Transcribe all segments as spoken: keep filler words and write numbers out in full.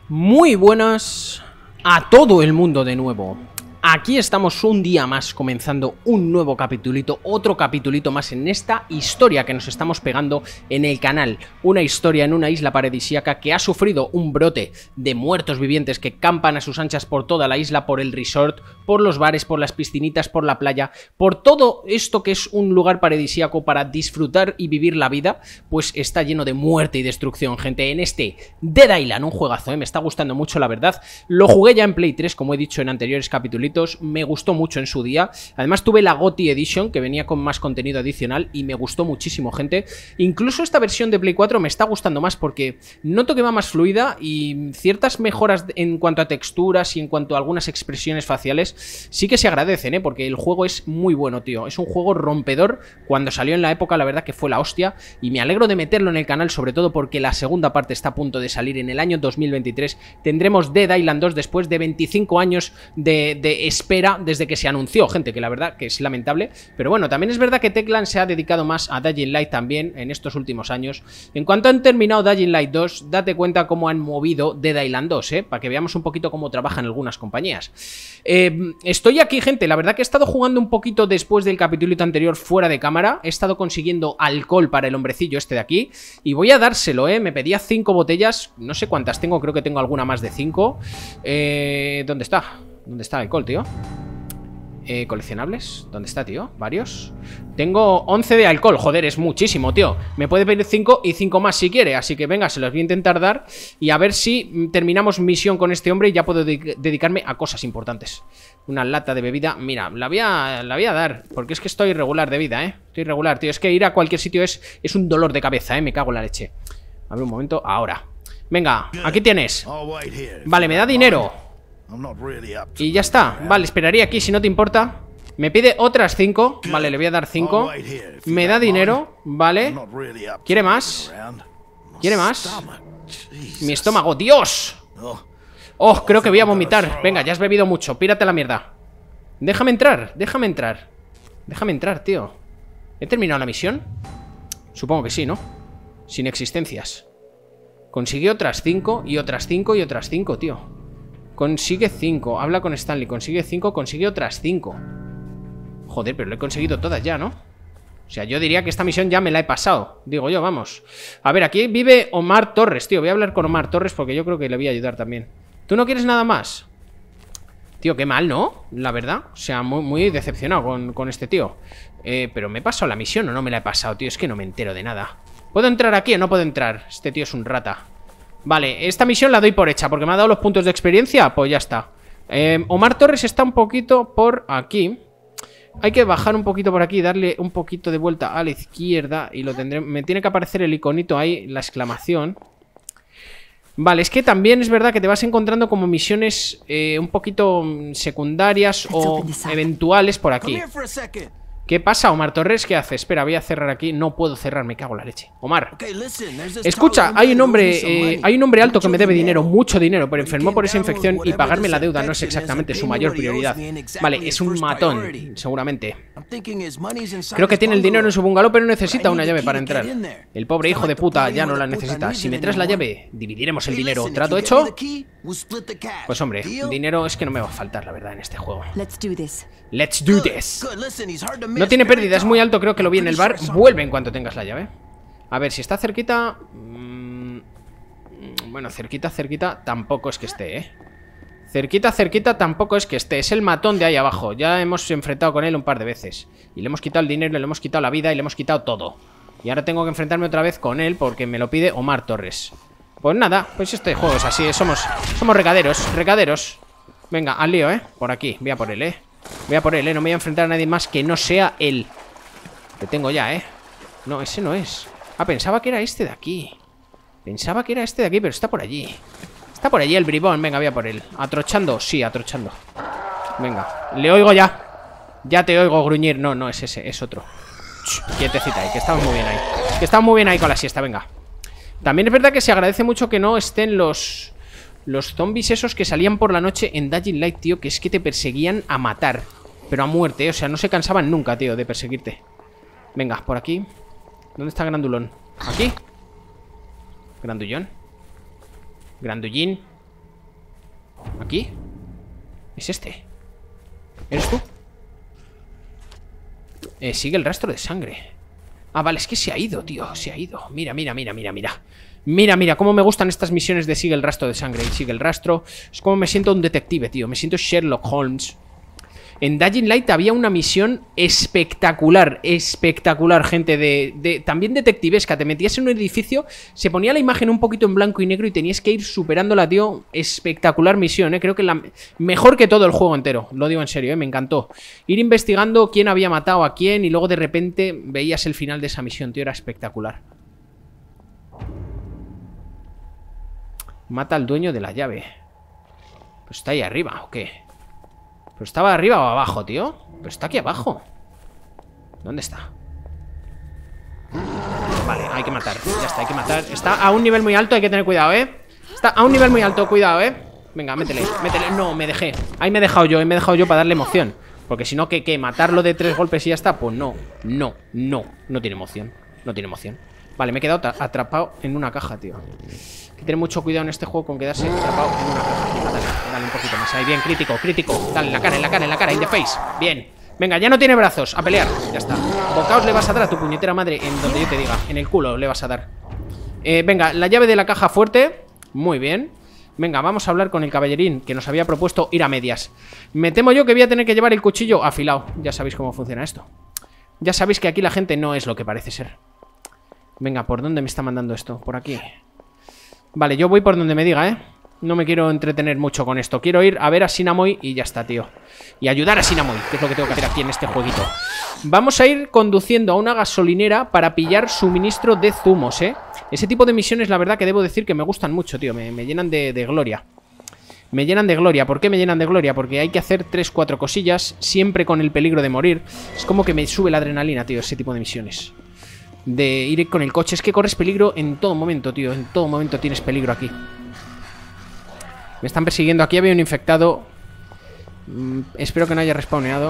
Muy buenas a todo el mundo de nuevo. Aquí estamos un día más comenzando un nuevo capitulito, otro capitulito más en esta historia que nos estamos pegando en el canal. Una historia en una isla paradisíaca que ha sufrido un brote de muertos vivientes que campan a sus anchas por toda la isla, por el resort, por los bares, por las piscinitas, por la playa, por todo esto que es un lugar paradisíaco para disfrutar y vivir la vida, pues está lleno de muerte y destrucción, gente. En este Dead Island, un juegazo, ¿eh? Me está gustando mucho, la verdad. Lo jugué ya en Play tres, como he dicho en anteriores capítulos. Me gustó mucho en su día. Además tuve la GOTY Edition, que venía con más contenido adicional, y me gustó muchísimo, gente. Incluso esta versión de Play cuatro me está gustando más porque noto que va más fluida y ciertas mejoras en cuanto a texturas y en cuanto a algunas expresiones faciales sí que se agradecen, ¿eh? Porque el juego es muy bueno, tío. Es un juego rompedor. Cuando salió en la época, la verdad que fue la hostia, y me alegro de meterlo en el canal, sobre todo porque la segunda parte está a punto de salir en el año dos mil veintitrés. Tendremos Dead Island dos después de veinticinco años de, de espera desde que se anunció, gente, que la verdad que es lamentable. Pero bueno, también es verdad que Techland se ha dedicado más a Dying Light también en estos últimos años. En cuanto han terminado Dying Light dos, date cuenta cómo han movido Dead Island dos, ¿eh? Para que veamos un poquito cómo trabajan algunas compañías. Eh, estoy aquí, gente, la verdad que he estado jugando un poquito después del capítulo anterior fuera de cámara. He estado consiguiendo alcohol para el hombrecillo este de aquí y voy a dárselo, ¿eh? Me pedía cinco botellas, no sé cuántas tengo, creo que tengo alguna más de cinco. Eh, ¿Dónde está? ¿Dónde está el alcohol, tío? Eh, ¿Coleccionables? ¿Dónde está, tío? ¿Varios? Tengo once de alcohol. Joder, es muchísimo, tío. Me puede pedir cinco y cinco más si quiere. Así que venga, se los voy a intentar dar. Y a ver si terminamos misión con este hombre y ya puedo de dedicarme a cosas importantes. Una lata de bebida. Mira, la voy, a, la voy a dar, porque es que estoy irregular de vida, ¿eh? Estoy irregular, tío. Es que ir a cualquier sitio es, es un dolor de cabeza, ¿eh? Me cago en la leche. A ver un momento. Ahora. Venga, aquí tienes. Vale, me da dinero. Y ya está. Vale, esperaría aquí si no te importa. Me pide otras cinco. Vale, le voy a dar cinco. Me da dinero. Vale. ¿Quiere más? ¿Quiere más? Mi estómago. ¡Dios! Oh, creo que voy a vomitar. Venga, ya has bebido mucho. Pírate a la mierda. Déjame entrar, déjame entrar. Déjame entrar, tío. ¿He terminado la misión? Supongo que sí, ¿no? Sin existencias. Consigue otras cinco y otras cinco y otras cinco, tío. Consigue cinco, habla con Stanley. Consigue cinco, consigue otras cinco. Joder, pero lo he conseguido todas ya, ¿no? O sea, yo diría que esta misión ya me la he pasado. Digo yo, vamos. A ver, aquí vive Omar Torres, tío. Voy a hablar con Omar Torres porque yo creo que le voy a ayudar también. ¿Tú no quieres nada más? Tío, qué mal, ¿no? La verdad. O sea, muy, muy decepcionado con, con este tío. eh, Pero ¿me he pasado la misión o no me la he pasado, tío? Es que no me entero de nada. ¿Puedo entrar aquí o no puedo entrar? Este tío es un rata. Vale, esta misión la doy por hecha porque me ha dado los puntos de experiencia. Pues ya está. eh, Omar Torres está un poquito por aquí. Hay que bajar un poquito por aquí, darle un poquito de vuelta a la izquierda y lo tendré. Me tiene que aparecer el iconito ahí, la exclamación. Vale, es que también es verdad que te vas encontrando como misiones eh, un poquito secundarias o eventuales por aquí. ¿Qué pasa, Omar Torres? ¿Qué hace? Espera, voy a cerrar aquí. No puedo cerrar, me cago en la leche. Omar, escucha, hay un hombre eh, hay un hombre alto que me debe dinero, mucho dinero, pero enfermó por esa infección y pagarme la deuda no es exactamente su mayor prioridad. Vale, es un matón, seguramente. Creo que tiene el dinero en su bungalow, pero necesita una llave para entrar. El pobre hijo de puta ya no la necesita. Si me traes la llave, dividiremos el dinero. ¿Trato hecho? Pues hombre, dinero es que no me va a faltar, la verdad, en este juego. Let's do this. No tiene pérdida, es muy alto, creo que lo vi en el bar. Vuelve en cuanto tengas la llave. A ver, si está cerquita... Mmm, bueno, cerquita, cerquita tampoco es que esté, ¿eh? Cerquita, cerquita tampoco es que esté. Es el matón de ahí abajo. Ya hemos enfrentado con él un par de veces y le hemos quitado el dinero, le hemos quitado la vida y le hemos quitado todo. Y ahora tengo que enfrentarme otra vez con él porque me lo pide Omar Torres. Pues nada, pues este juego es así. Somos, somos recaderos, recaderos. Venga, al lío, ¿eh? Por aquí, voy a por él, ¿eh? Voy a por él, ¿eh? No me voy a enfrentar a nadie más que no sea él. Te tengo ya, ¿eh? No, ese no es. Ah, pensaba que era este de aquí. Pensaba que era este de aquí, pero está por allí. Está por allí el bribón, venga, voy a por él. ¿Atrochando? Sí, atrochando. Venga, le oigo ya. Ya te oigo gruñir. No, no es ese, es otro. Quietecita ahí, que estamos muy bien ahí. Que estamos muy bien ahí con la siesta, venga. También es verdad que se agradece mucho que no estén los... Los zombies esos que salían por la noche en Dying Light, tío, que es que te perseguían a matar. Pero a muerte, ¿eh? O sea, no se cansaban nunca, tío, de perseguirte. Venga, por aquí. ¿Dónde está Grandulón? ¿Aquí? Grandullón. Grandullín. ¿Aquí? ¿Es este? ¿Eres tú? Eh, sigue el rastro de sangre. Ah, vale, es que se ha ido, tío. Se ha ido. Mira, mira, mira, mira, mira. Mira, mira, cómo me gustan estas misiones de sigue el rastro de sangre. Y sigue el rastro. Es como me siento un detective, tío. Me siento Sherlock Holmes. En Dying Light había una misión espectacular, espectacular, gente, de, de también detectivesca. Te metías en un edificio, se ponía la imagen un poquito en blanco y negro y tenías que ir superándola, tío. Espectacular misión, ¿eh? Creo que la mejor que todo el juego entero, lo digo en serio, ¿eh? Me encantó. Ir investigando quién había matado a quién y luego de repente veías el final de esa misión, tío, era espectacular. Mata al dueño de la llave. Pues está ahí arriba, ¿o qué? ¿Pero estaba arriba o abajo, tío? Pero está aquí abajo. ¿Dónde está? Vale, hay que matar. Ya está, hay que matar. Está a un nivel muy alto, hay que tener cuidado, ¿eh? Está a un nivel muy alto, cuidado, ¿eh? Venga, métele, métele. No, me dejé. Ahí me he dejado yo, ahí me he dejado yo para darle emoción. Porque si no, ¿qué? ¿Qué? ¿Matarlo de tres golpes y ya está? Pues no, no, no. No tiene emoción. No tiene emoción. Vale, me he quedado atrapado en una caja, tío. Hay que tener mucho cuidado en este juego con quedarse atrapado en una caja. Venga, dale, dale un poquito más. Ahí, bien, crítico, crítico. Dale, en la cara, en la cara, en la cara, in the face. Bien. Venga, ya no tiene brazos. A pelear. Ya está. Bocaos le vas a dar a tu puñetera madre en donde yo te diga. En el culo le vas a dar. Eh, venga, la llave de la caja fuerte. Muy bien. Venga, vamos a hablar con el caballerín que nos había propuesto ir a medias. Me temo yo que voy a tener que llevar el cuchillo afilado. Ya sabéis cómo funciona esto. Ya sabéis que aquí la gente no es lo que parece ser. Venga, ¿por dónde me está mandando esto? Por aquí. Vale, yo voy por donde me diga, ¿eh? No me quiero entretener mucho con esto. Quiero ir a ver a Sinamoy y ya está, tío. Y ayudar a Sinamoy, que es lo que tengo que hacer aquí en este jueguito. Vamos a ir conduciendo a una gasolinera para pillar suministro de zumos, ¿eh? Ese tipo de misiones, la verdad que debo decir que me gustan mucho, tío. Me, me llenan de, de gloria. Me llenan de gloria. ¿Por qué me llenan de gloria? Porque hay que hacer tres, cuatro cosillas, siempre con el peligro de morir. Es como que me sube la adrenalina, tío, ese tipo de misiones. De ir con el coche. Es que corres peligro en todo momento, tío. En todo momento tienes peligro aquí. Me están persiguiendo. Aquí había un infectado. mm, Espero que no haya respawneado.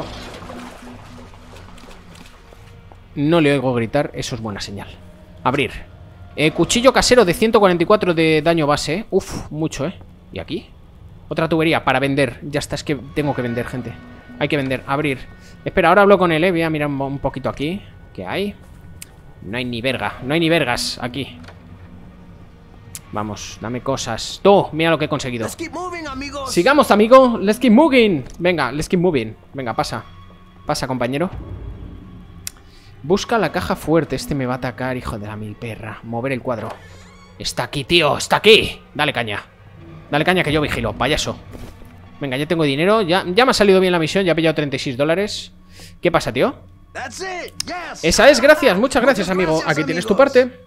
No le oigo gritar. Eso es buena señal. Abrir. eh, Cuchillo casero de ciento cuarenta y cuatro de daño base, ¿eh? Uf, mucho, ¿eh? ¿Y aquí? Otra tubería para vender. Ya está, es que tengo que vender, gente. Hay que vender. Abrir. Espera, ahora hablo con él, ¿eh? Voy a mirar un poquito aquí. ¿Qué hay? No hay ni verga, no hay ni vergas aquí. Vamos, dame cosas. Tú, mira lo que he conseguido. Sigamos, amigo. Let's keep moving. Venga, let's keep moving. Venga, pasa. Pasa, compañero. Busca la caja fuerte. Este me va a atacar, hijo de la mil perra. Mover el cuadro. Está aquí, tío, está aquí. Dale caña. Dale caña que yo vigilo, payaso. Venga, ya tengo dinero. Ya, ya me ha salido bien la misión. Ya he pillado treinta y seis dólares. ¿Qué pasa, tío? Esa es, gracias, muchas gracias, amigo. Aquí tienes tu parte.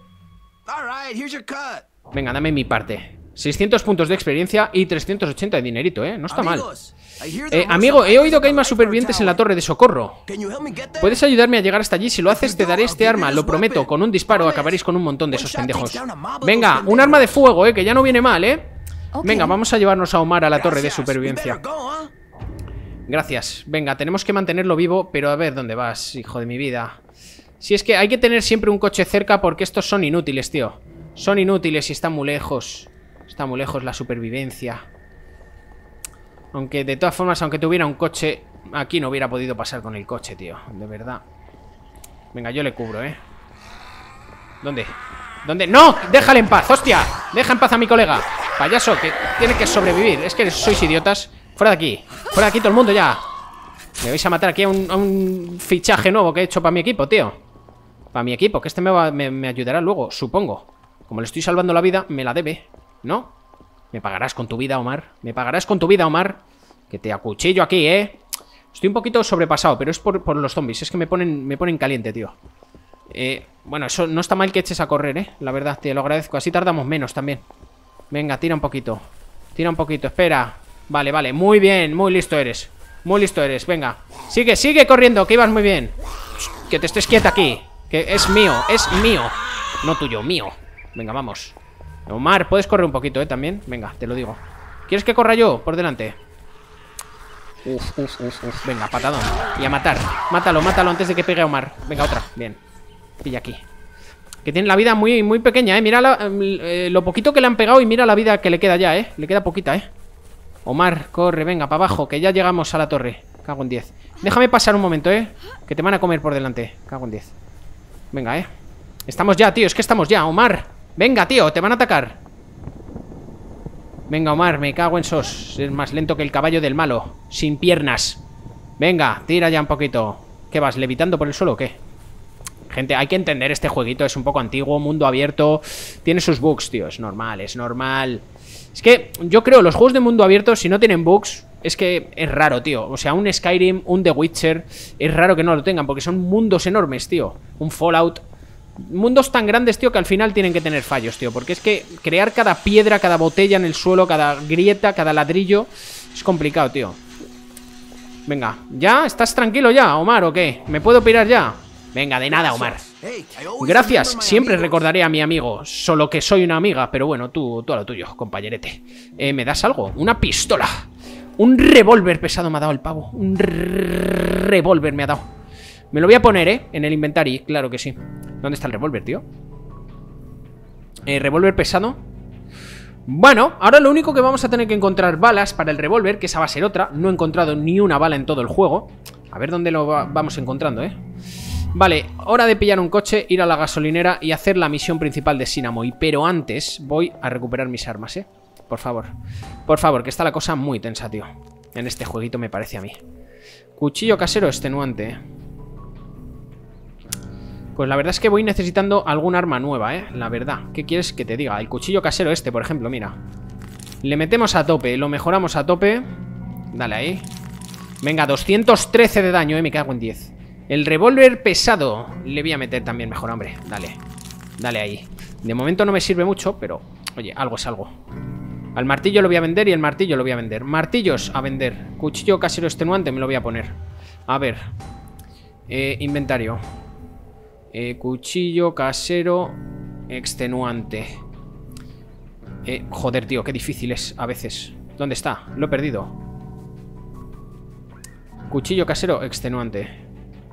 Venga, dame mi parte. seiscientos puntos de experiencia y trescientos ochenta de dinerito, ¿eh? No está mal. Eh, amigo, he oído que hay más supervivientes en la torre de socorro. ¿Puedes ayudarme a llegar hasta allí? Si lo haces, te daré este arma, lo prometo. Con un disparo acabaréis con un montón de esos pendejos. Venga, un arma de fuego, ¿eh? Que ya no viene mal, ¿eh? Venga, vamos a llevarnos a Omar a la torre de supervivencia. Gracias. Venga, tenemos que mantenerlo vivo. Pero a ver, ¿dónde vas, hijo de mi vida? Si es que hay que tener siempre un coche cerca porque estos son inútiles, tío. Son inútiles y están muy lejos. Está muy lejos la supervivencia. Aunque de todas formas, aunque tuviera un coche, aquí no hubiera podido pasar con el coche, tío. De verdad. Venga, yo le cubro, ¿eh? ¿Dónde? ¿Dónde? ¡No! ¡Déjale en paz! ¡Hostia! ¡Deja en paz a mi colega! Payaso, que tiene que sobrevivir. Es que sois idiotas. Fuera de aquí. Fuera de aquí todo el mundo ya. Me vais a matar aquí a un, a un fichaje nuevo que he hecho para mi equipo, tío. Para mi equipo, que este me, va, me, me ayudará luego, supongo. Como le estoy salvando la vida, me la debe, ¿no? Me pagarás con tu vida, Omar. Me pagarás con tu vida, Omar. Que te acuchillo aquí, ¿eh? Estoy un poquito sobrepasado, pero es por, por los zombies. Es que me ponen, me ponen caliente, tío. Eh, bueno, eso no está mal que eches a correr, ¿eh? La verdad, te lo agradezco. Así tardamos menos también. Venga, tira un poquito. Tira un poquito, espera. Vale, vale, muy bien, muy listo eres. Muy listo eres, venga. Sigue, sigue corriendo, que ibas muy bien. Que te estés quieta aquí. Que es mío, es mío. No tuyo, mío. Venga, vamos. Omar, puedes correr un poquito, ¿eh? También, venga, te lo digo. ¿Quieres que corra yo por delante? Uf, uf, uf, uf. Venga, patadón. Y a matar. Mátalo, mátalo antes de que pegue a Omar. Venga, otra, bien. Pilla aquí. Que tiene la vida muy, muy pequeña, ¿eh? Mira la, eh, lo poquito que le han pegado y mira la vida que le queda ya, ¿eh? Le queda poquita, ¿eh? Omar, corre, venga, para abajo, que ya llegamos a la torre. Cago en diez. Déjame pasar un momento, eh. Que te van a comer por delante. Cago en diez. Venga, eh. Estamos ya, tío, es que estamos ya, Omar. Venga, tío, te van a atacar. Venga, Omar, me cago en sos. Es más lento que el caballo del malo. Sin piernas. Venga, tira ya un poquito. ¿Qué vas, levitando por el suelo o qué? Gente, hay que entender este jueguito. Es un poco antiguo, mundo abierto. Tiene sus bugs, tío, es normal, es normal. Es que yo creo, los juegos de mundo abierto, si no tienen bugs, es que es raro, tío. O sea, un Skyrim, un The Witcher, es raro que no lo tengan, porque son mundos enormes, tío. Un Fallout. Mundos tan grandes, tío, que al final tienen que tener fallos, tío. Porque es que crear cada piedra, cada botella en el suelo, cada grieta, cada ladrillo, es complicado, tío. Venga, ¿ya? ¿Estás tranquilo ya, Omar, o qué? ¿Me puedo pirar ya? Venga, de nada, Omar. Gracias, siempre recordaré a mi amigo. Solo que soy una amiga, pero bueno, tú, tú a lo tuyo, compañerete. eh, ¿Me das algo? Una pistola. Un revólver pesado me ha dado el pavo. Un revólver me ha dado. Me lo voy a poner, ¿eh? En el inventario, claro que sí. ¿Dónde está el revólver, tío? Eh, revólver pesado. Bueno, ahora lo único que vamos a tener que encontrar balas para el revólver, que esa va a ser otra. No he encontrado ni una bala en todo el juego. A ver dónde lo va vamos encontrando, ¿eh? Vale, hora de pillar un coche, ir a la gasolinera y hacer la misión principal de Sinamoy. Pero antes voy a recuperar mis armas, ¿eh? Por favor. Por favor, que está la cosa muy tensa, tío. En este jueguito me parece a mí. Cuchillo casero extenuante, ¿eh? Pues la verdad es que voy necesitando algún arma nueva, ¿eh? La verdad. ¿Qué quieres que te diga? El cuchillo casero este, por ejemplo, mira. Le metemos a tope, lo mejoramos a tope. Dale ahí. Venga, doscientos trece de daño, ¿eh? Me cago en diez. El revólver pesado le voy a meter también mejor, hombre. Dale, dale ahí. De momento no me sirve mucho, pero oye, algo es algo. Al martillo lo voy a vender y el martillo lo voy a vender. Martillos a vender. Cuchillo casero extenuante me lo voy a poner. A ver, eh, inventario. eh, Cuchillo casero extenuante. eh, Joder, tío, qué difícil es a veces. ¿Dónde está? Lo he perdido. Cuchillo casero extenuante.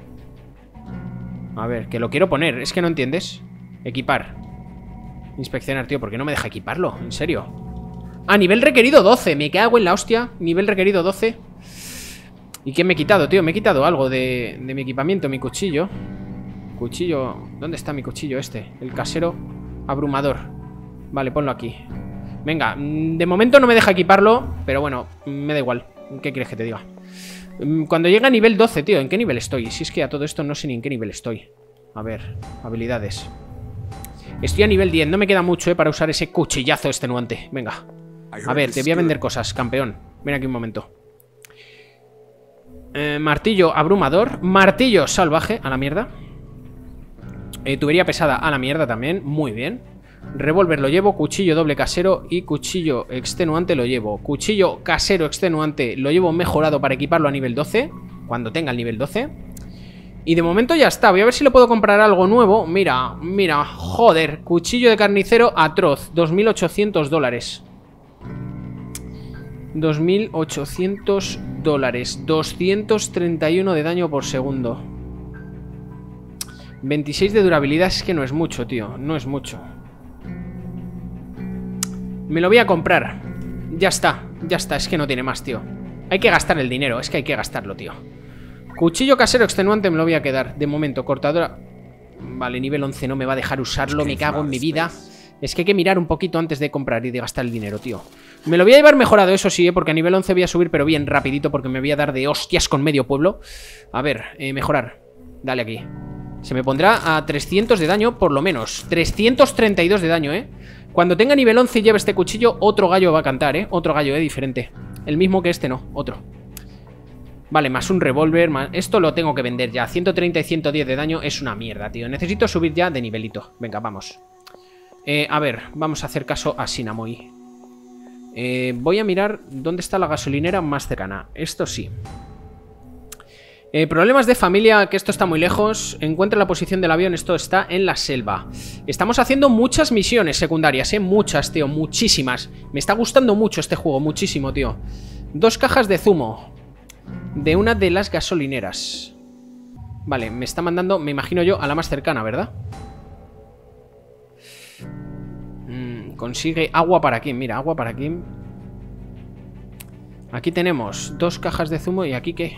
A ver, que lo quiero poner, es que no entiendes. Equipar. Inspeccionar, tío, ¿por qué no me deja equiparlo? En serio. Ah, nivel requerido doce, me cago en la hostia. Nivel requerido doce. ¿Y qué me he quitado, tío? Me he quitado algo de, de mi equipamiento, mi cuchillo. Cuchillo, ¿dónde está mi cuchillo este? El casero abrumador. Vale, ponlo aquí. Venga, de momento no me deja equiparlo, pero bueno, me da igual. ¿Qué quieres que te diga? Cuando llega a nivel doce, tío, ¿en qué nivel estoy? Si es que a todo esto no sé ni en qué nivel estoy. A ver, habilidades. Estoy a nivel diez, no me queda mucho, eh, para usar ese cuchillazo extenuante. Venga. A ver, te voy a vender cosas, campeón. Ven aquí un momento. eh, Martillo abrumador. Martillo salvaje, a la mierda. eh, Tubería pesada, a la mierda también. Muy bien. Revólver lo llevo, cuchillo doble casero y cuchillo extenuante lo llevo. Cuchillo casero extenuante lo llevo mejorado para equiparlo a nivel doce, cuando tenga el nivel doce. Y de momento ya está, voy a ver si le puedo comprar algo nuevo. Mira, mira, joder, cuchillo de carnicero atroz, dos mil ochocientos dólares. dos mil ochocientos dólares, doscientos treinta y uno de daño por segundo. veintiséis de durabilidad, es que no es mucho, tío, no es mucho. Me lo voy a comprar. Ya está, ya está, es que no tiene más, tío. Hay que gastar el dinero, es que hay que gastarlo, tío. Cuchillo casero extenuante me lo voy a quedar. De momento, cortadora. Vale, nivel once no me va a dejar usarlo, me cago en mi vida. Es que hay que mirar un poquito antes de comprar y de gastar el dinero, tío. Me lo voy a llevar mejorado, eso sí, ¿eh? Porque a nivel once voy a subir, pero bien rapidito, porque me voy a dar de hostias con medio pueblo. A ver, eh, mejorar. Dale aquí. Se me pondrá a trescientos de daño, por lo menos. trescientos treinta y dos de daño, ¿eh? Cuando tenga nivel once y lleve este cuchillo, otro gallo va a cantar, ¿eh? Otro gallo, ¿eh? Diferente. El mismo que este, no, otro. Vale, más un revólver, más... Esto lo tengo que vender ya. ciento treinta y ciento diez de daño es una mierda, tío. Necesito subir ya de nivelito. Venga, vamos. Eh, a ver, vamos a hacer caso a Sinamoy. Eh, voy a mirar dónde está la gasolinera más cercana. Esto sí. Eh, problemas de familia, que esto está muy lejos. Encuentra la posición del avión, esto está en la selva. Estamos haciendo muchas misiones secundarias, eh, muchas, tío, muchísimas. Me está gustando mucho este juego, muchísimo, tío. Dos cajas de zumo de una de las gasolineras. Vale, me está mandando, me imagino yo, a la más cercana, ¿verdad? Mm, consigue agua para Kim, mira, agua para Kim. Aquí tenemos dos cajas de zumo. ¿Y aquí qué?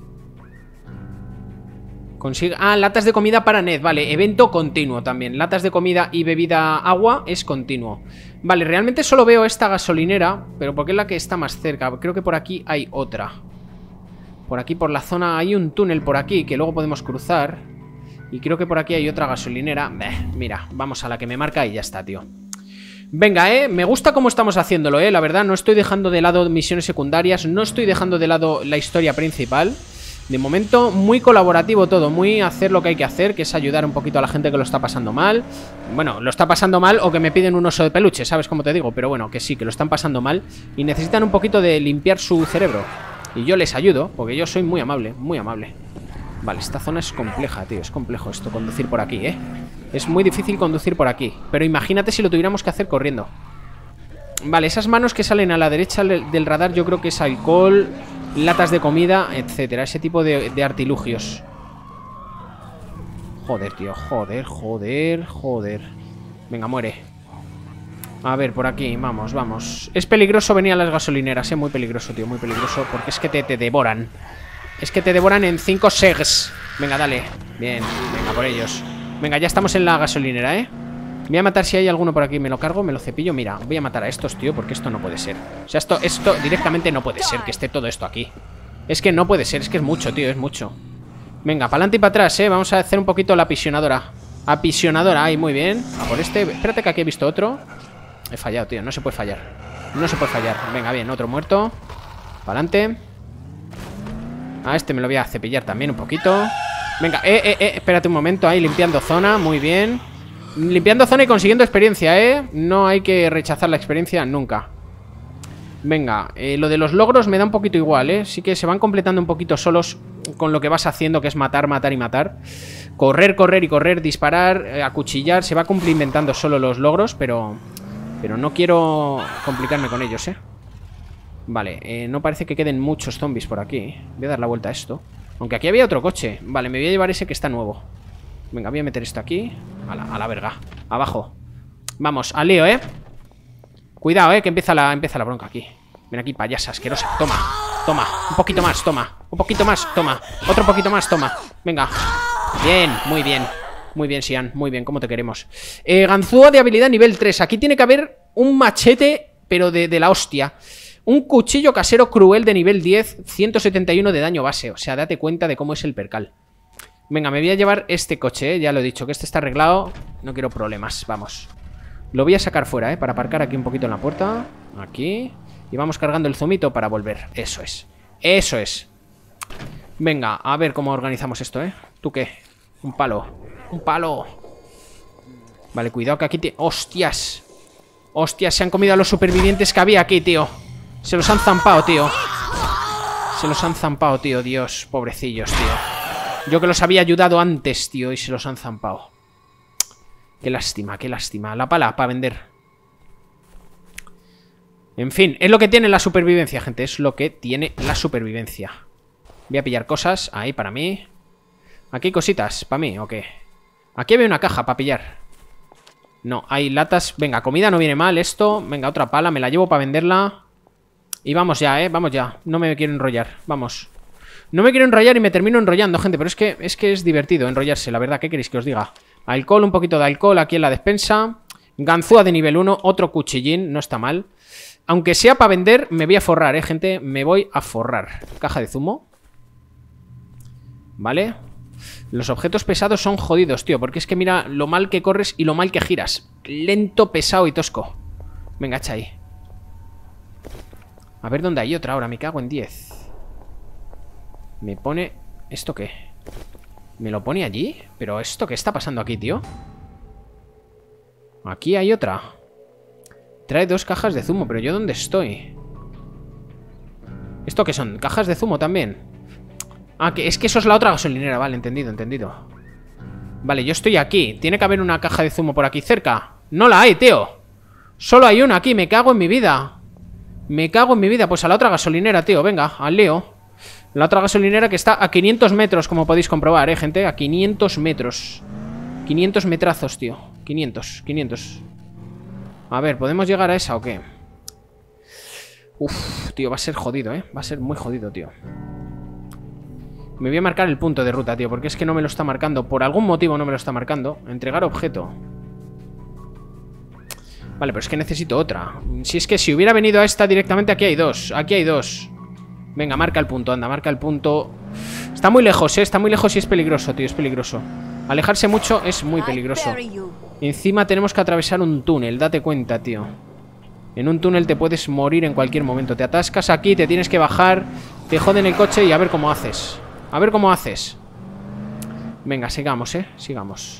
Consigue... Ah, latas de comida para Ned. Vale, evento continuo también. Latas de comida y bebida agua es continuo. Vale, realmente solo veo esta gasolinera, pero porque es la que está más cerca. Creo que por aquí hay otra. Por aquí, por la zona, hay un túnel por aquí que luego podemos cruzar. Y creo que por aquí hay otra gasolinera. Beh, mira, vamos a la que me marca y ya está, tío. Venga, eh, me gusta cómo estamos haciéndolo, eh. La verdad, no estoy dejando de lado misiones secundarias. No estoy dejando de lado la historia principal. De momento, muy colaborativo todo. Muy hacer lo que hay que hacer, que es ayudar un poquito a la gente que lo está pasando mal. Bueno, lo está pasando mal o que me piden un oso de peluche, ¿sabes cómo te digo? Pero bueno, que sí, que lo están pasando mal y necesitan un poquito de limpiar su cerebro. Y yo les ayudo, porque yo soy muy amable, muy amable. Vale, esta zona es compleja, tío. Es complejo esto, conducir por aquí, ¿eh? Es muy difícil conducir por aquí. Pero imagínate si lo tuviéramos que hacer corriendo. Vale, esas manos que salen a la derecha del radar yo creo que es alcohol, latas de comida, etcétera. Ese tipo de, de artilugios. Joder, tío, joder, joder, joder. Venga, muere. A ver, por aquí, vamos, vamos. Es peligroso venir a las gasolineras, eh, muy peligroso, tío, muy peligroso. Porque es que te, te devoran. Es que te devoran en cinco segs. Venga, dale. Bien, venga, por ellos. Venga, ya estamos en la gasolinera, eh. Voy a matar si hay alguno por aquí. Me lo cargo, me lo cepillo. Mira, voy a matar a estos, tío, porque esto no puede ser. O sea, esto, esto directamente no puede ser que esté todo esto aquí. Es que no puede ser, es que es mucho, tío, es mucho. Venga, para adelante y para atrás, eh. Vamos a hacer un poquito la apisionadora. Apisionadora, ahí, muy bien. A por este. Espérate que aquí he visto otro. He fallado, tío, no se puede fallar. No se puede fallar. Venga, bien, otro muerto. Para adelante. A este me lo voy a cepillar también un poquito. Venga, eh, eh, eh, espérate un momento. Ahí, limpiando zona, muy bien. Limpiando zona y consiguiendo experiencia, eh. No hay que rechazar la experiencia nunca. Venga, eh, lo de los logros me da un poquito igual, eh. Sí que se van completando un poquito solos con lo que vas haciendo, que es matar, matar y matar. Correr, correr y correr, disparar, eh, acuchillar. Se va complementando solo los logros, pero... Pero no quiero complicarme con ellos, eh. Vale, eh, no parece que queden muchos zombies por aquí. Voy a dar la vuelta a esto. Aunque aquí había otro coche. Vale, me voy a llevar ese que está nuevo. Venga, voy a meter esto aquí. A la, a la verga. Abajo. Vamos, al lío, ¿eh? Cuidado, ¿eh? Que empieza la, empieza la bronca aquí. Ven aquí, payasa asquerosa. Toma, toma. Un poquito más, toma. Un poquito más, toma. Otro poquito más, toma. Venga. Bien, muy bien. Muy bien, Sian. Muy bien, como te queremos. Eh, ganzúa de habilidad nivel tres. Aquí tiene que haber un machete, pero de, de la hostia. Un cuchillo casero cruel de nivel diez, ciento setenta y uno de daño base. O sea, date cuenta de cómo es el percal. Venga, me voy a llevar este coche, ¿eh? Ya lo he dicho, que este está arreglado. No quiero problemas, vamos. Lo voy a sacar fuera, ¿eh? Para aparcar aquí un poquito en la puerta. Aquí. Y vamos cargando el zumito para volver. Eso es. Eso es. Venga, a ver cómo organizamos esto, ¿eh? ¿Tú qué? Un palo. Un palo. Vale, cuidado que aquí te... ¡Hostias! ¡Hostias! Se han comido a los supervivientes que había aquí, tío. Se los han zampado, tío. Se los han zampado, tío. Dios, pobrecillos, tío. Yo que los había ayudado antes, tío, y se los han zampado. Qué lástima, qué lástima. La pala para vender. En fin, es lo que tiene la supervivencia, gente. Es lo que tiene la supervivencia. Voy a pillar cosas. Ahí, para mí. Aquí hay cositas, para mí, ¿o qué? Aquí había una caja para pillar. No, hay latas. Venga, comida no viene mal, esto. Venga, otra pala, me la llevo para venderla. Y vamos ya, eh, vamos ya. No me quiero enrollar, vamos. No me quiero enrollar y me termino enrollando, gente. Pero es que es que es divertido enrollarse, la verdad. ¿Qué queréis que os diga? Alcohol, un poquito de alcohol aquí en la despensa. Ganzúa de nivel uno, otro cuchillín, no está mal. Aunque sea para vender, me voy a forrar, eh, gente. Me voy a forrar. Caja de zumo. Vale. Los objetos pesados son jodidos, tío. Porque es que mira lo mal que corres y lo mal que giras. Lento, pesado y tosco. Venga, echa ahí. A ver dónde hay otra ahora. Me cago en diez. Me pone... ¿Esto qué? ¿Me lo pone allí? ¿Pero esto qué está pasando aquí, tío? Aquí hay otra. Trae dos cajas de zumo. ¿Pero yo dónde estoy? ¿Esto qué son? ¿Cajas de zumo también? Ah, que es que eso es la otra gasolinera. Vale, entendido, entendido. Vale, yo estoy aquí. Tiene que haber una caja de zumo por aquí cerca. No la hay, tío. Solo hay una aquí. Me cago en mi vida. Me cago en mi vida. Pues a la otra gasolinera, tío. Venga, al lío. La otra gasolinera que está a quinientos metros, como podéis comprobar, eh, gente. A quinientos metros. quinientos metrazos, tío. quinientos, quinientos. A ver, ¿podemos llegar a esa o qué? Uf, tío, va a ser jodido, ¿eh? Va a ser muy jodido, tío. Me voy a marcar el punto de ruta, tío, porque es que no me lo está marcando. Por algún motivo no me lo está marcando. Entregar objeto. Vale, pero es que necesito otra. Si es que si hubiera venido a esta directamente, aquí hay dos. Aquí hay dos. Venga, marca el punto, anda, marca el punto. Está muy lejos, ¿eh? Está muy lejos y es peligroso, tío, es peligroso. Alejarse mucho es muy peligroso. Encima tenemos que atravesar un túnel, date cuenta, tío. En un túnel te puedes morir en cualquier momento. Te atascas aquí, te tienes que bajar, te joden el coche y a ver cómo haces. A ver cómo haces. Venga, sigamos, ¿eh? Sigamos.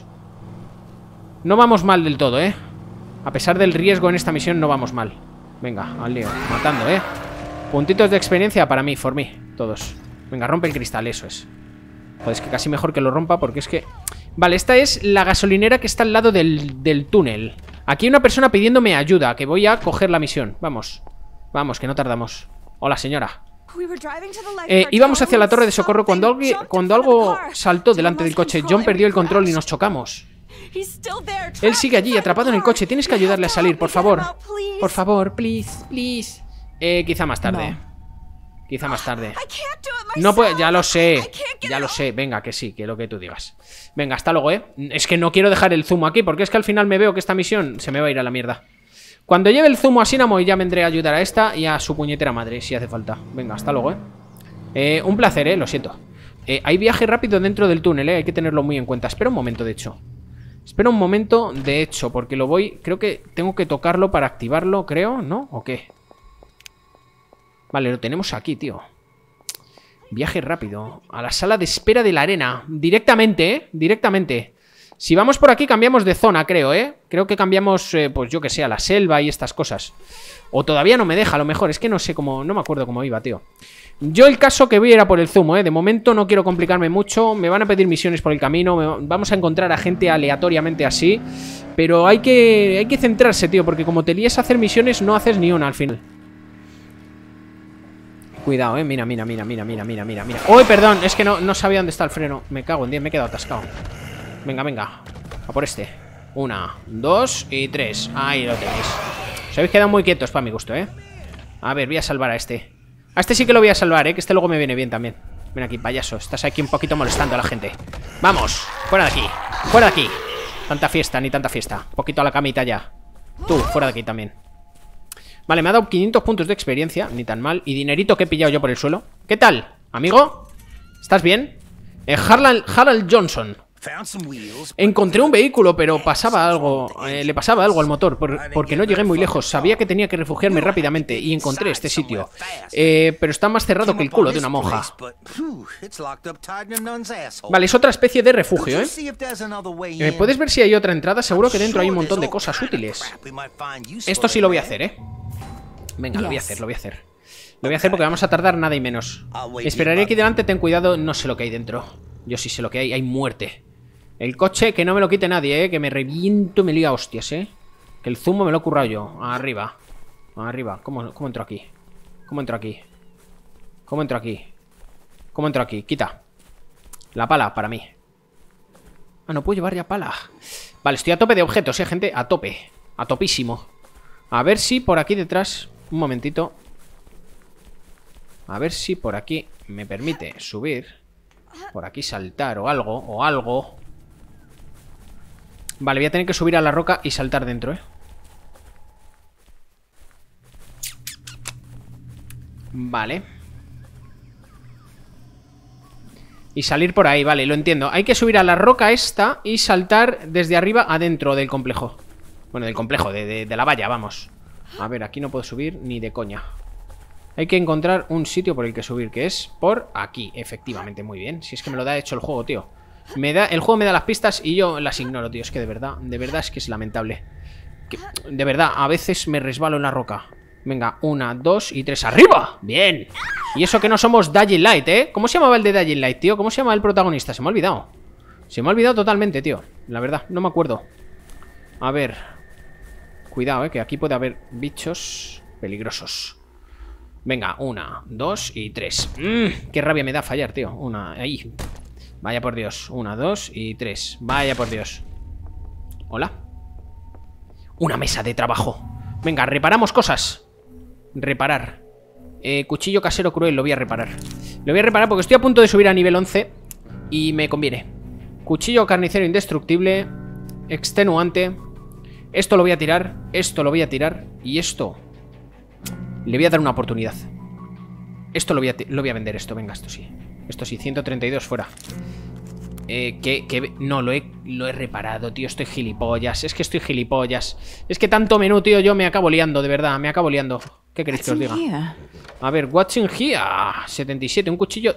No vamos mal del todo, ¿eh? A pesar del riesgo en esta misión, no vamos mal. Venga, al lío, matando, ¿eh? Puntitos de experiencia para mí, for mí, todos. Venga, rompe el cristal, eso es. Joder, es que casi mejor que lo rompa porque es que... Vale, esta es la gasolinera que está al lado del, del túnel. Aquí hay una persona pidiéndome ayuda, que voy a coger la misión. Vamos, vamos, que no tardamos. Hola, señora. Eh, íbamos hacia la torre de socorro cuando, alguien, cuando algo saltó delante del coche. John perdió el control y nos chocamos. Él sigue allí, atrapado en el coche. Tienes que ayudarle a salir, por favor. Por favor, please, please. Eh, quizá más tarde. Quizá más tarde. No puedo, ya lo sé. Ya lo sé, venga, que sí, que lo que tú digas. Venga, hasta luego, eh. Es que no quiero dejar el zumo aquí, porque es que al final me veo que esta misión se me va a ir a la mierda. Cuando lleve el zumo a Sinamo ya vendré a ayudar a esta y a su puñetera madre, si hace falta. Venga, hasta luego, eh. eh un placer, eh, lo siento. eh, Hay viaje rápido dentro del túnel, eh. Hay que tenerlo muy en cuenta. Espera un momento, de hecho. Espera un momento, de hecho, porque lo voy... Creo que tengo que tocarlo para activarlo, creo, ¿no? ¿O qué? Vale, lo tenemos aquí, tío. Viaje rápido. A la sala de espera de la arena. Directamente, ¿eh? Directamente. Si vamos por aquí cambiamos de zona, creo, ¿eh? Creo que cambiamos, eh, pues yo que sé, a la selva y estas cosas. O todavía no me deja, a lo mejor. Es que no sé cómo... No me acuerdo cómo iba, tío. Yo el caso que voy era por el zumo, ¿eh? De momento no quiero complicarme mucho. Me van a pedir misiones por el camino. Me... Vamos a encontrar a gente aleatoriamente así. Pero hay que... Hay que centrarse, tío. Porque como te líes a hacer misiones, no haces ni una al final. Cuidado, eh, mira, mira, mira, mira, mira, mira, mira, mira. ¡Uy, perdón! Es que no, no sabía dónde está el freno. Me cago en diez, me he quedado atascado. Venga, venga, a por este. Una, dos y tres. Ahí lo tenéis. Os habéis quedado muy quietos para mi gusto, eh. A ver, voy a salvar a este. A este sí que lo voy a salvar, eh, que este luego me viene bien también. Ven aquí, payaso, estás aquí un poquito molestando a la gente. Vamos, fuera de aquí, fuera de aquí. Tanta fiesta, ni tanta fiesta. Un poquito a la camita ya. Tú, fuera de aquí también. Vale, me ha dado quinientos puntos de experiencia, ni tan mal. Y dinerito que he pillado yo por el suelo. ¿Qué tal, amigo? ¿Estás bien? Eh, Harlan, Harold Johnson. Encontré un vehículo, pero pasaba algo. eh, Le pasaba algo al motor, por, porque no llegué muy lejos. Sabía que tenía que refugiarme rápidamente y encontré este sitio. eh, Pero está más cerrado que el culo de una monja. Vale, es otra especie de refugio, ¿eh? eh ¿Puedes ver si hay otra entrada? Seguro que dentro hay un montón de cosas útiles. Esto sí lo voy a hacer, ¿eh? Venga, lo voy a hacer, lo voy a hacer. Lo voy a hacer porque vamos a tardar nada y menos. Esperaré aquí delante, ten cuidado. No sé lo que hay dentro. Yo sí sé lo que hay, hay muerte. El coche, que no me lo quite nadie, eh. Que me reviento, me lío a hostias, eh. Que el zumo me lo he currado yo. Arriba. Arriba. ¿Cómo, cómo entro aquí? ¿Cómo entro aquí? ¿Cómo entro aquí? ¿Cómo entro aquí? Quita. La pala, para mí. Ah, no puedo llevar ya pala. Vale, estoy a tope de objetos, eh, gente. A tope. A topísimo. A ver si por aquí detrás... Un momentito. A ver si por aquí me permite subir. Por aquí saltar o algo. O algo. Vale, voy a tener que subir a la roca y saltar dentro, eh. Vale. Y salir por ahí, vale, lo entiendo. Hay que subir a la roca esta y saltar desde arriba adentro del complejo. Bueno, del complejo, de, de, de la valla, vamos. A ver, aquí no puedo subir ni de coña. Hay que encontrar un sitio por el que subir, que es por aquí, efectivamente, muy bien. Si es que me lo da hecho el juego, tío. Me da, el juego me da las pistas y yo las ignoro, tío. Es que de verdad, de verdad es que es lamentable. Que, de verdad, a veces me resbalo en la roca. Venga, una, dos y tres. ¡Arriba! ¡Bien! Y eso que no somos Dying Light, ¿eh? ¿Cómo se llamaba el de Dying Light, tío? ¿Cómo se llama el protagonista? Se me ha olvidado. Se me ha olvidado totalmente, tío. La verdad, no me acuerdo. A ver... Cuidado, eh, que aquí puede haber bichos peligrosos. Venga, una, dos y tres. mm, Qué rabia me da fallar, tío. Una, ahí. Vaya por Dios, una, dos y tres. Vaya por Dios. Hola. Una mesa de trabajo. Venga, reparamos cosas. Reparar. eh, cuchillo casero cruel, lo voy a reparar. Lo voy a reparar porque estoy a punto de subir a nivel once y me conviene. Cuchillo carnicero indestructible, extenuante. Esto lo voy a tirar, esto lo voy a tirar y esto le voy a dar una oportunidad. Esto lo voy a, lo voy a vender, esto, venga, esto sí. Esto sí, ciento treinta y dos fuera. Eh, que, que... No, lo he, lo he reparado, tío, estoy gilipollas. Es que estoy gilipollas. Es que tanto menú, tío, yo me acabo liando, de verdad, me acabo liando. ¿Qué queréis que os diga? A ver, what's in here? setenta y siete, un cuchillo.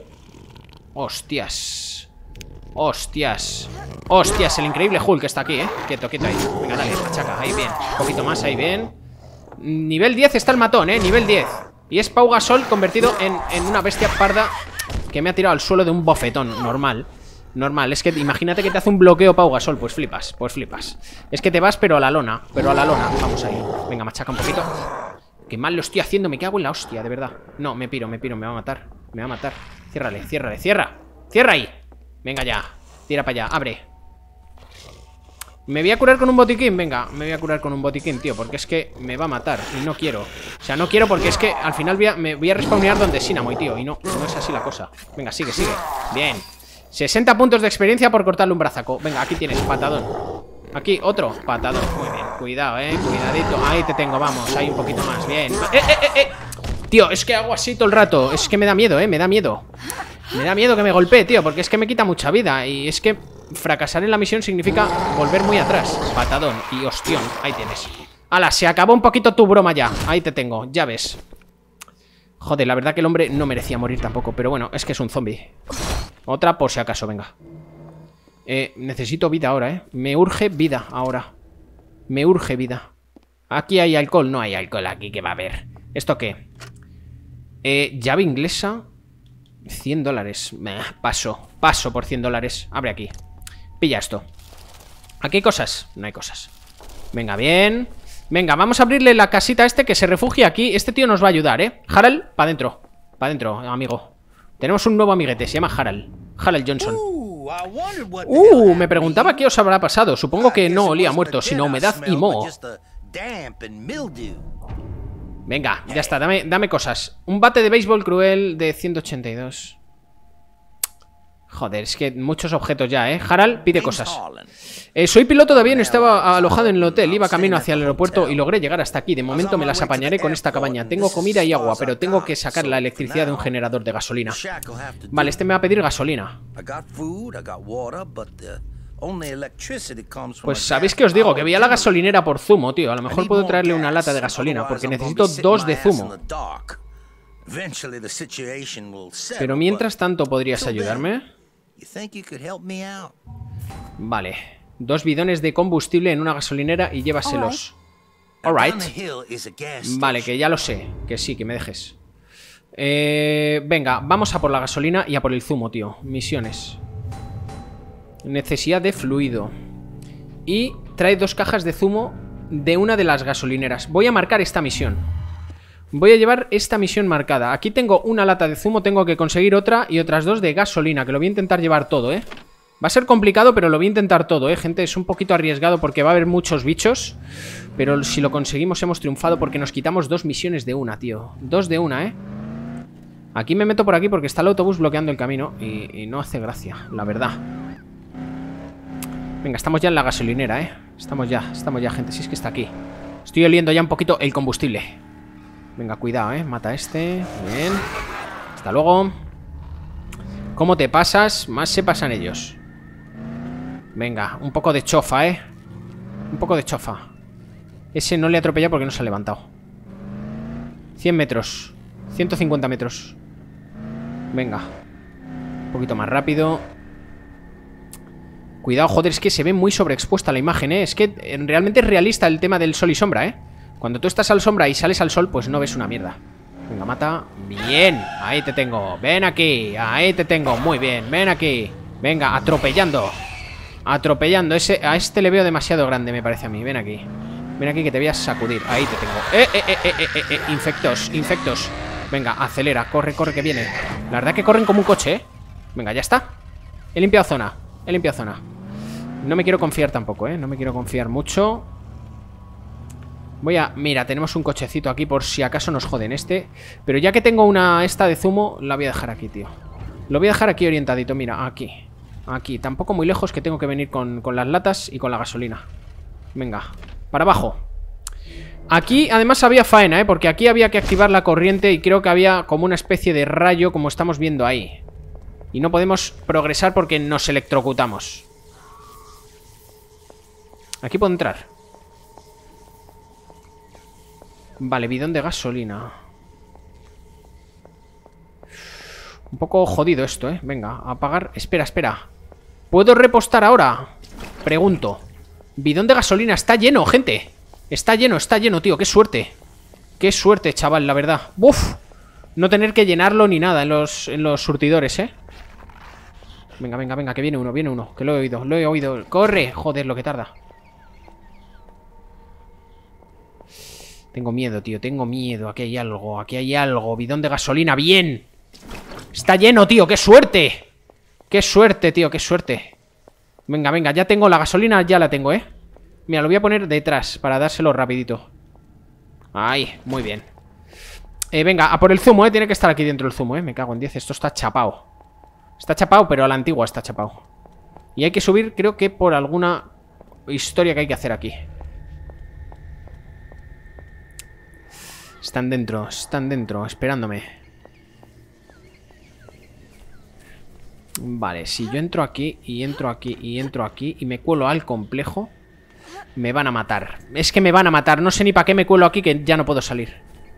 Hostias. Hostias. Hostias, el increíble Hulk está aquí, eh. Quieto, quieto ahí. Venga, dale, machaca, ahí bien. Un poquito más, ahí bien. Nivel diez está el matón, eh, nivel diez. Y es Pau Gasol convertido en, en una bestia parda que me ha tirado al suelo de un bofetón normal. Normal, es que imagínate que te hace un bloqueo Pau Gasol, pues flipas, pues flipas. Es que te vas pero a la lona, pero a la lona. Vamos ahí, venga, machaca un poquito. Qué mal lo estoy haciendo, me cago en la hostia, de verdad. No, me piro, me piro, me va a matar. Me va a matar, ciérrale, ciérrale, cierra. Cierra ahí, venga ya, tira para allá, abre. ¿Me voy a curar con un botiquín? Venga, me voy a curar con un botiquín, tío, porque es que me va a matar y no quiero. O sea, no quiero porque es que al final voy a, me voy a respawnear donde Sinamoy, tío. Y no, no es así la cosa. Venga, sigue, sigue, bien. sesenta puntos de experiencia por cortarle un brazaco. Venga, aquí tienes, patadón. Aquí, otro, patadón. Muy bien, cuidado, eh, cuidadito. Ahí te tengo, vamos, ahí un poquito más, bien. Eh, eh, eh, eh. Tío, es que hago así todo el rato. Es que me da miedo, eh, me da miedo. Me da miedo que me golpee, tío, porque es que me quita mucha vida. Y es que fracasar en la misión significa volver muy atrás. Patadón y hostión, ahí tienes. Ala, se acabó un poquito tu broma ya. Ahí te tengo, ya ves. Joder, la verdad que el hombre no merecía morir tampoco. Pero bueno, es que es un zombie. Otra por si acaso, venga. eh, Necesito vida ahora, eh Me urge vida ahora. Me urge vida. Aquí hay alcohol, no hay alcohol aquí, que va a haber. ¿Esto qué? Eh, llave inglesa, cien dólares. Meh, paso, paso por cien dólares. Abre aquí, pilla esto. ¿Aquí hay cosas? No hay cosas. Venga, bien. Venga, vamos a abrirle la casita a este que se refugie aquí. Este tío nos va a ayudar, ¿eh? Harald, para adentro. Para adentro, amigo. Tenemos un nuevo amiguete, se llama Harald. Harald Johnson. Uh, me preguntaba qué os habrá pasado. Supongo que no olía a muerto, sino humedad y moho. Venga, ya está, dame, dame cosas. Un bate de béisbol cruel de ciento ochenta y dos. Joder, es que muchos objetos ya, ¿eh? Harald pide cosas. eh, Soy piloto de avión, estaba alojado en el hotel. Iba camino hacia el aeropuerto y logré llegar hasta aquí. De momento me las apañaré con esta cabaña. Tengo comida y agua, pero tengo que sacar la electricidad de un generador de gasolina. Vale, este me va a pedir gasolina. Pues sabéis que os digo, que voy a la gasolinera por zumo, tío. A lo mejor puedo traerle una lata de gasolina, porque necesito dos de zumo. Pero mientras tanto, ¿podrías ayudarme? Vale. Dos bidones de combustible en una gasolinera y llévaselos. Alright. Vale, que ya lo sé. Que sí, que me dejes. Eh, venga, vamos a por la gasolina y a por el zumo, tío. Misiones. Necesidad de fluido. Y trae dos cajas de zumo de una de las gasolineras. Voy a marcar esta misión. Voy a llevar esta misión marcada. Aquí tengo una lata de zumo, tengo que conseguir otra y otras dos de gasolina, que lo voy a intentar llevar todo, ¿eh? Va a ser complicado, pero lo voy a intentar todo, ¿eh, gente? Es un poquito arriesgado porque va a haber muchos bichos. Pero si lo conseguimos hemos triunfado porque nos quitamos dos misiones de una, tío. Dos de una, ¿eh? Aquí me meto por aquí porque está el autobús bloqueando el camino y, y no hace gracia, la verdad. Venga, estamos ya en la gasolinera, ¿eh? Estamos ya, estamos ya, gente. Si es que está aquí. Estoy oliendo ya un poquito el combustible. Venga, cuidado, ¿eh? Mata a este. Bien. Hasta luego. ¿Cómo te pasas? Más se pasan ellos. Venga, un poco de chofa, ¿eh? Un poco de chofa. Ese no le ha atropellado porque no se ha levantado. cien metros. ciento cincuenta metros. Venga. Un poquito más rápido. Cuidado, joder, es que se ve muy sobreexpuesta la imagen, ¿eh? Es que realmente es realista el tema del sol y sombra, ¿eh? Cuando tú estás al sombra y sales al sol, pues no ves una mierda. Venga, mata. Bien, ahí te tengo. Ven aquí, ahí te tengo. Muy bien, ven aquí. Venga, atropellando. Atropellando. Ese, a este le veo demasiado grande, me parece a mí. Ven aquí. Ven aquí que te voy a sacudir. Ahí te tengo. Eh, eh, eh, eh, eh, eh. Infectos, infectos. Venga, acelera, corre, corre que viene. La verdad que corren como un coche, ¿eh? Venga, ya está. He limpiado zona. He limpiado zona. No me quiero confiar tampoco, ¿eh? No me quiero confiar mucho. Voy a... Mira, tenemos un cochecito aquí por si acaso nos joden este. Pero ya que tengo una esta de zumo, la voy a dejar aquí, tío. Lo voy a dejar aquí orientadito, mira, aquí. Aquí, tampoco muy lejos, que tengo que venir con, con las latas y con la gasolina. Venga, para abajo. Aquí además había faena, ¿eh? Porque aquí había que activar la corriente y creo que había como una especie de rayo, como estamos viendo ahí. Y no podemos progresar porque nos electrocutamos. Aquí puedo entrar. Vale, bidón de gasolina. Un poco jodido esto, ¿eh? Venga, apagar. Espera, espera. ¿Puedo repostar ahora? Pregunto. Bidón de gasolina, está lleno, gente. Está lleno, está lleno, tío, qué suerte. Qué suerte, chaval, la verdad. Uf, no tener que llenarlo ni nada en los, en los surtidores, ¿eh? Venga, venga, venga, que viene uno, viene uno. Que lo he oído, lo he oído. ¡Corre! Joder, lo que tarda. Tengo miedo, tío, tengo miedo. Aquí hay algo, aquí hay algo. Bidón de gasolina, bien. Está lleno, tío, qué suerte. Qué suerte, tío, qué suerte. Venga, venga, ya tengo la gasolina, ya la tengo, ¿eh? Mira, lo voy a poner detrás para dárselo rapidito. Ahí, muy bien. eh, Venga, a por el zumo, ¿eh? Tiene que estar aquí dentro el zumo, ¿eh? Me cago en diez, esto está chapao. Está chapao, pero a la antigua está chapao. Y hay que subir, creo que por alguna historia que hay que hacer aquí. Están dentro, están dentro, esperándome. Vale, si yo entro aquí y entro aquí y entro aquí y me cuelo al complejo, me van a matar. Es que me van a matar, no sé ni para qué me cuelo aquí, que ya no puedo salir.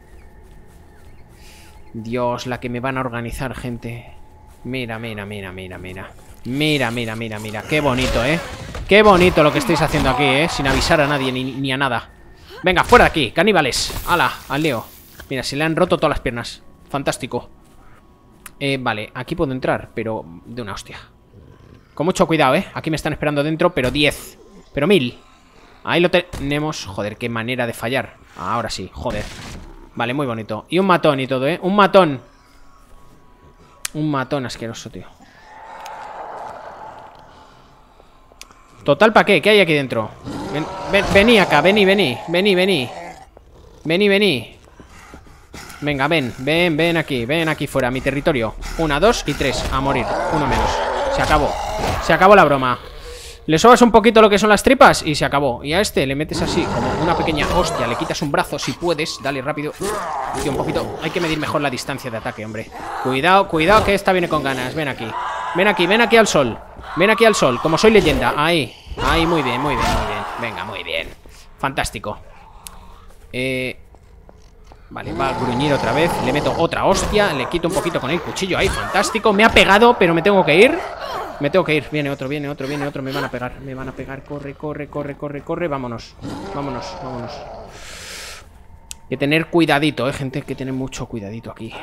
Dios, la que me van a organizar, gente. Mira, mira, mira, mira, mira. Mira, mira, mira, mira. Qué bonito, ¿eh? Qué bonito lo que estáis haciendo aquí, ¿eh? Sin avisar a nadie ni, ni a nada. Venga, fuera de aquí, caníbales. Hala, al lío. Mira, se le han roto todas las piernas. Fantástico. Eh, vale, aquí puedo entrar, pero de una hostia. Con mucho cuidado, ¿eh? Aquí me están esperando dentro, pero diez. Pero mil. Ahí lo tenemos. Joder, qué manera de fallar. Ahora sí, joder. Vale, muy bonito. Y un matón y todo, ¿eh? Un matón. Un matón asqueroso, tío. Total, ¿para qué? ¿Qué hay aquí dentro? Ven, ven, vení acá, vení, vení. Vení, vení. Vení, vení. Venga, ven, ven, ven aquí. Ven aquí fuera, a mi territorio. Una, dos y tres, a morir, uno menos. Se acabó, se acabó la broma. Le sobas un poquito lo que son las tripas y se acabó. Y a este le metes así, como una pequeña hostia. Le quitas un brazo si puedes, dale rápido. Tío, un poquito, hay que medir mejor la distancia de ataque, hombre. Cuidado, cuidado, que esta viene con ganas. Ven aquí, ven aquí, ven aquí al sol. Ven aquí al sol, como soy leyenda. Ahí, ahí, muy bien, muy bien, muy bien. Venga, muy bien, fantástico. Eh... Vale, va a gruñir otra vez. Le meto otra hostia, le quito un poquito con el cuchillo. Ahí, fantástico, me ha pegado, pero me tengo que ir. Me tengo que ir, viene otro, viene otro, viene otro. Me van a pegar, me van a pegar, corre, corre, corre, corre, corre. Vámonos, vámonos, vámonos. Hay que tener cuidadito, eh, gente. Hay que tener mucho cuidadito aquí.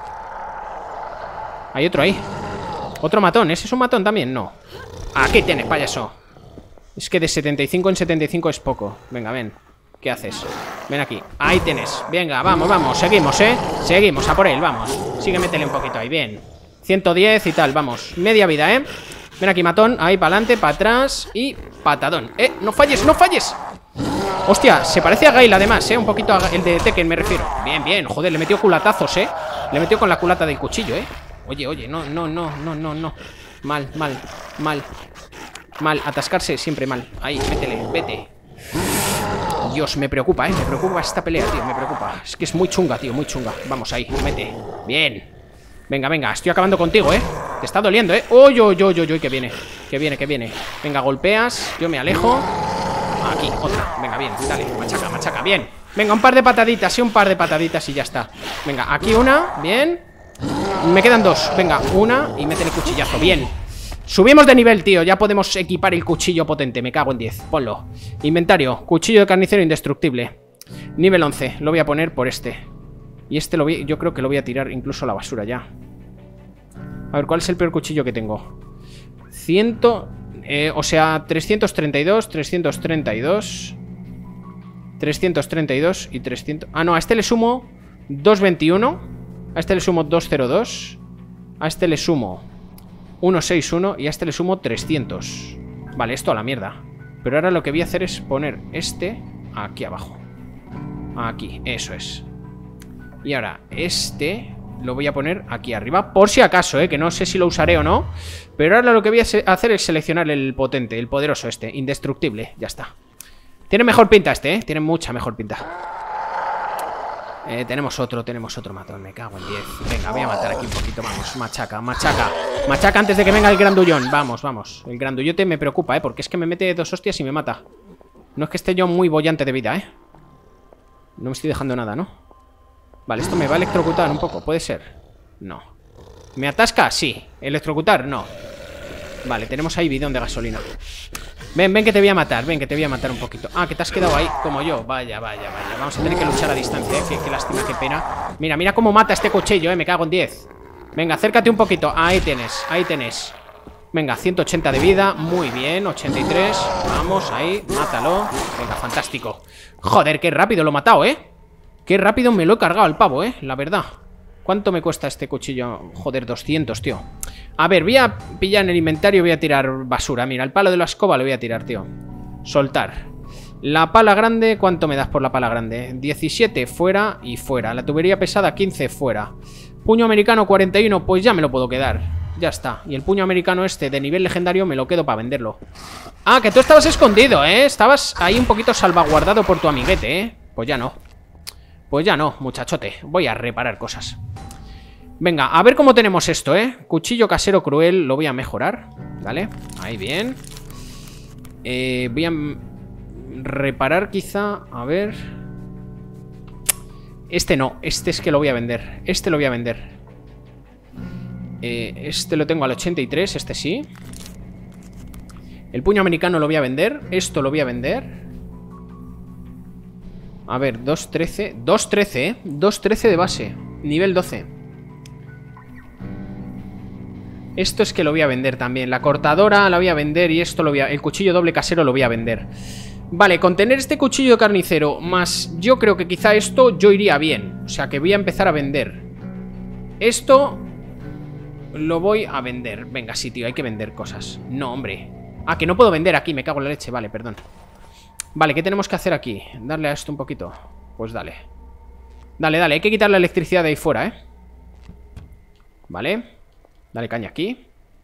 Hay otro ahí. Otro matón, ¿ese es un matón también? No. Aquí tienes, payaso. Es que de setenta y cinco en setenta y cinco es poco. Venga, ven. ¿Qué haces? Ven aquí, ahí tienes. Venga, vamos, vamos, seguimos, ¿eh? Seguimos, a por él, vamos. Sigue, métele un poquito ahí, bien. ciento diez y tal, vamos, media vida, ¿eh? Ven aquí, matón, ahí, para adelante, para atrás. Y patadón, ¿eh? No falles, no falles. Hostia, se parece a Gail además, ¿eh? Un poquito a el de Tekken me refiero. Bien, bien, joder, le metió culatazos, ¿eh? Le metió con la culata del cuchillo, ¿eh? Oye, oye, no, no, no, no, no, no. Mal, mal, mal. Mal, atascarse siempre mal. Ahí, métele, vete. Dios, me preocupa, eh, me preocupa esta pelea, tío, me preocupa. Es que es muy chunga, tío, muy chunga. Vamos, ahí, mete, bien. Venga, venga, estoy acabando contigo, eh. Te está doliendo, eh. Uy, uy, uy, uy, uy, que viene. Que viene, que viene. Venga, golpeas, yo me alejo. Aquí, otra, venga, bien, dale, machaca, machaca, bien. Venga, un par de pataditas, sí, un par de pataditas y ya está. Venga, aquí una, bien. Me quedan dos, venga, una y métele cuchillazo, bien. Subimos de nivel, tío, ya podemos equipar el cuchillo potente. Me cago en diez, ponlo. Inventario, cuchillo de carnicero indestructible. Nivel once, lo voy a poner por este. Y este lo voy, yo creo que lo voy a tirar incluso a la basura ya. A ver, ¿cuál es el peor cuchillo que tengo? cien, eh, o sea, trescientos treinta y dos, trescientos treinta y dos trescientos treinta y dos y trescientos... Ah, no, a este le sumo doscientos veintiuno. A este le sumo doscientos dos. A este le sumo ciento sesenta y uno y a este le sumo trescientos. Vale, esto a la mierda. Pero ahora lo que voy a hacer es poner este aquí abajo. Aquí, eso es. Y ahora, este lo voy a poner aquí arriba, por si acaso, ¿eh? Que no sé si lo usaré o no. Pero ahora lo que voy a hacer es seleccionar el potente, el poderoso este, indestructible, ya está. Tiene mejor pinta este, ¿eh? Tiene mucha mejor pinta. Eh, tenemos otro, tenemos otro matón, me cago en diez. Venga, voy a matar aquí un poquito, vamos, machaca, machaca. Machaca antes de que venga el grandullón, vamos, vamos. El grandullote me preocupa, ¿eh? Porque es que me mete dos hostias y me mata. No es que esté yo muy bollante de vida, ¿eh? No me estoy dejando nada, ¿no? Vale, esto me va a electrocutar un poco, ¿puede ser? No. ¿Me atasca? Sí. ¿Electrocutar? No. Vale, tenemos ahí bidón de gasolina. Ven, ven que te voy a matar, ven que te voy a matar un poquito. Ah, que te has quedado ahí como yo. Vaya, vaya, vaya. Vamos a tener que luchar a distancia, ¿eh? Qué, qué lástima, qué pena. Mira, mira cómo mata este cuchillo, ¿eh? Me cago en diez. Venga, acércate un poquito. Ahí tienes, ahí tenés. Venga, ciento ochenta de vida. Muy bien, ochenta y tres. Vamos, ahí, mátalo. Venga, fantástico. Joder, qué rápido lo he matado, ¿eh? Qué rápido me lo he cargado al pavo, ¿eh? La verdad. ¿Cuánto me cuesta este cuchillo? Joder, doscientos, tío. A ver, voy a pillar en el inventario. Voy a tirar basura. Mira, el palo de la escoba lo voy a tirar, tío. Soltar. La pala grande, ¿cuánto me das por la pala grande? diecisiete, fuera y fuera. La tubería pesada, quince, fuera. Puño americano, cuarenta y uno, pues ya me lo puedo quedar. Ya está. Y el puño americano este de nivel legendario me lo quedo para venderlo. Ah, que tú estabas escondido, ¿eh? Estabas ahí un poquito salvaguardado por tu amiguete, ¿eh? Pues ya no. Pues ya no, muchachote. Voy a reparar cosas. Venga, a ver cómo tenemos esto, ¿eh? Cuchillo casero cruel, lo voy a mejorar. ¿Vale? Ahí bien. Eh, voy a reparar quizá. A ver. Este no, este es que lo voy a vender. Este lo voy a vender. Eh, este lo tengo al ochenta y tres, este sí. El puño americano lo voy a vender. Esto lo voy a vender. A ver, dos trece. dos trece, ¿eh? dos trece de base. Nivel doce. Esto es que lo voy a vender también. La cortadora la voy a vender y esto lo voy a... El cuchillo doble casero lo voy a vender. Vale, con tener este cuchillo de carnicero más yo creo que quizá esto yo iría bien. O sea que voy a empezar a vender. Esto lo voy a vender. Venga, sí, tío, hay que vender cosas. No, hombre. Ah, que no puedo vender aquí, me cago en la leche. Vale, perdón. Vale, ¿qué tenemos que hacer aquí? Darle a esto un poquito. Pues dale. Dale, dale, hay que quitar la electricidad de ahí fuera, ¿eh? Vale. Dale caña aquí.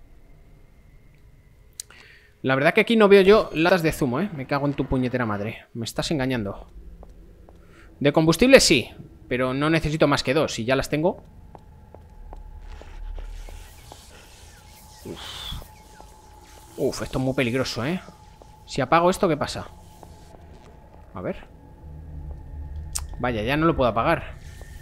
La verdad que aquí no veo yo latas de zumo, ¿eh? Me cago en tu puñetera madre. Me estás engañando. De combustible sí, pero no necesito más que dos. Y ya las tengo. Uf. Uf, esto es muy peligroso, ¿eh? Si apago esto, ¿qué pasa? A ver. Vaya, ya no lo puedo apagar.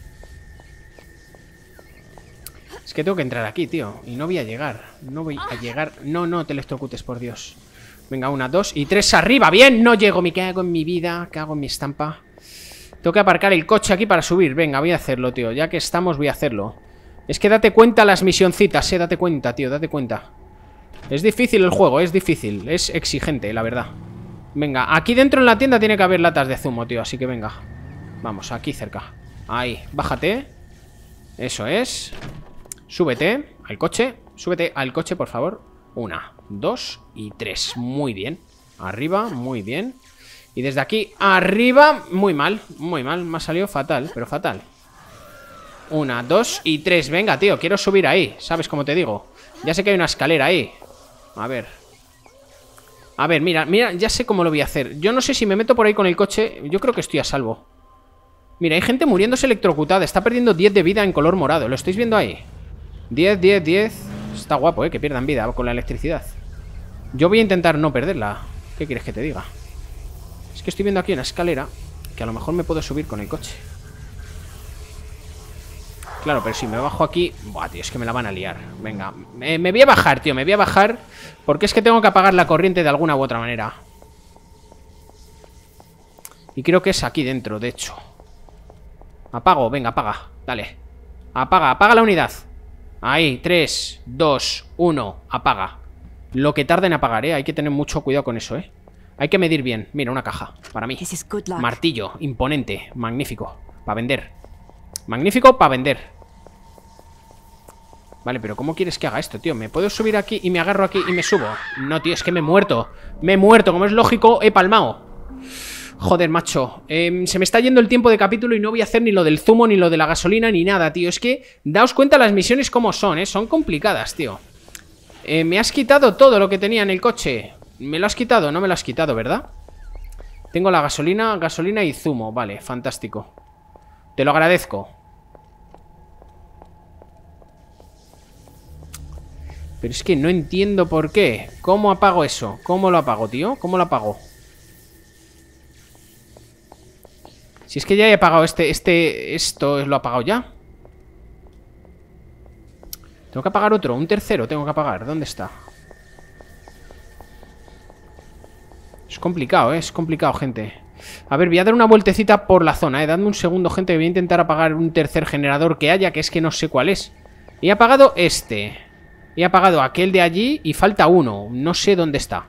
Es que tengo que entrar aquí, tío. Y no voy a llegar. No voy a llegar. No, no te electrocutes, por Dios. Venga, una, dos y tres arriba. Bien, no llego. Me cago en mi vida. Cago en mi estampa. Tengo que aparcar el coche aquí para subir. Venga, voy a hacerlo, tío. Ya que estamos, voy a hacerlo. Es que date cuenta las misioncitas, eh. Date cuenta, tío. Date cuenta. Es difícil el juego, es difícil. Es exigente, la verdad. Venga, aquí dentro en la tienda tiene que haber latas de zumo, tío. Así que venga. Vamos, aquí cerca. Ahí, bájate. Eso es. Súbete al coche. Súbete al coche, por favor. Una, dos y tres. Muy bien. Arriba, muy bien. Y desde aquí arriba, muy mal. Muy mal, me ha salido fatal, pero fatal. Una, dos y tres. Venga, tío, quiero subir ahí. ¿Sabes cómo te digo? Ya sé que hay una escalera ahí. A ver. A ver, mira, mira, ya sé cómo lo voy a hacer. Yo no sé si me meto por ahí con el coche. Yo creo que estoy a salvo. Mira, hay gente muriéndose electrocutada. Está perdiendo diez de vida en color morado. ¿Lo estáis viendo ahí? diez, diez, diez. Está guapo, eh, que pierdan vida con la electricidad. Yo voy a intentar no perderla. ¿Qué quieres que te diga? Es que estoy viendo aquí una escalera que a lo mejor me puedo subir con el coche. Claro, pero si me bajo aquí... Buah, tío, es que me la van a liar. Venga, me, me voy a bajar, tío. Me voy a bajar porque es que tengo que apagar la corriente de alguna u otra manera. Y creo que es aquí dentro, de hecho. Apago, venga, apaga. Dale. Apaga, apaga la unidad. Ahí, tres, dos, uno, apaga. Lo que tarda en apagar, ¿eh? Hay que tener mucho cuidado con eso, ¿eh? Hay que medir bien. Mira, una caja, para mí. Martillo, imponente, magnífico. Para vender. Magnífico para vender. Vale, pero ¿cómo quieres que haga esto, tío? ¿Me puedo subir aquí y me agarro aquí y me subo? No, tío, es que me he muerto. Me he muerto, como es lógico, he palmado. Joder, macho. Eh, se me está yendo el tiempo de capítulo y no voy a hacer ni lo del zumo, ni lo de la gasolina, ni nada, tío. Es que, daos cuenta las misiones como son, ¿eh? Son complicadas, tío. Eh, me has quitado todo lo que tenía en el coche. ¿Me lo has quitado? No me lo has quitado, ¿verdad? Tengo la gasolina, gasolina y zumo. Vale, fantástico. Te lo agradezco. Pero es que no entiendo por qué. ¿Cómo apago eso? ¿Cómo lo apago, tío? ¿Cómo lo apago? Si es que ya he apagado este... este esto lo he apagado ya. Tengo que apagar otro. Un tercero tengo que apagar. ¿Dónde está? Es complicado, ¿eh? Es complicado, gente. A ver, voy a dar una vueltecita por la zona, ¿eh? Dadme un segundo, gente, que voy a intentar apagar un tercer generador que haya, que es que no sé cuál es. He apagado este. He apagado aquel de allí y falta uno. No sé dónde está.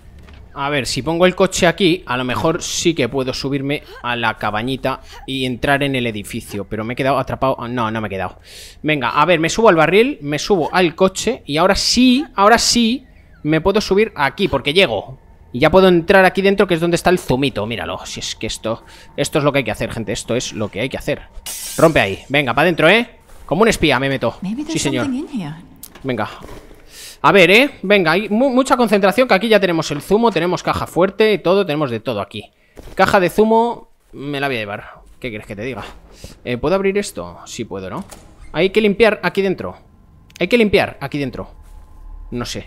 A ver, si pongo el coche aquí, a lo mejor sí que puedo subirme a la cabañita y entrar en el edificio. Pero me he quedado atrapado. No, no me he quedado. Venga, a ver, me subo al barril, me subo al coche y ahora sí, ahora sí me puedo subir aquí porque llego. Y ya puedo entrar aquí dentro, que es donde está el zumito. Míralo, si es que esto Esto es lo que hay que hacer, gente, esto es lo que hay que hacer. Rompe ahí, venga, para adentro, ¿eh? Como un espía me meto. Sí, señor. Venga. A ver, ¿eh? Venga, hay mu mucha concentración, que aquí ya tenemos el zumo. Tenemos caja fuerte y todo, tenemos de todo aquí. Caja de zumo, me la voy a llevar. ¿Qué quieres que te diga? Eh, ¿Puedo abrir esto? Sí puedo, ¿no? Hay que limpiar aquí dentro. Hay que limpiar aquí dentro. No sé.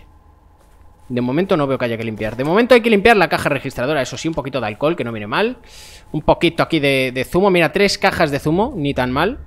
De momento no veo que haya que limpiar. De momento hay que limpiar la caja registradora. Eso sí, un poquito de alcohol, que no viene mal. Un poquito aquí de, de zumo. Mira, tres cajas de zumo, ni tan mal.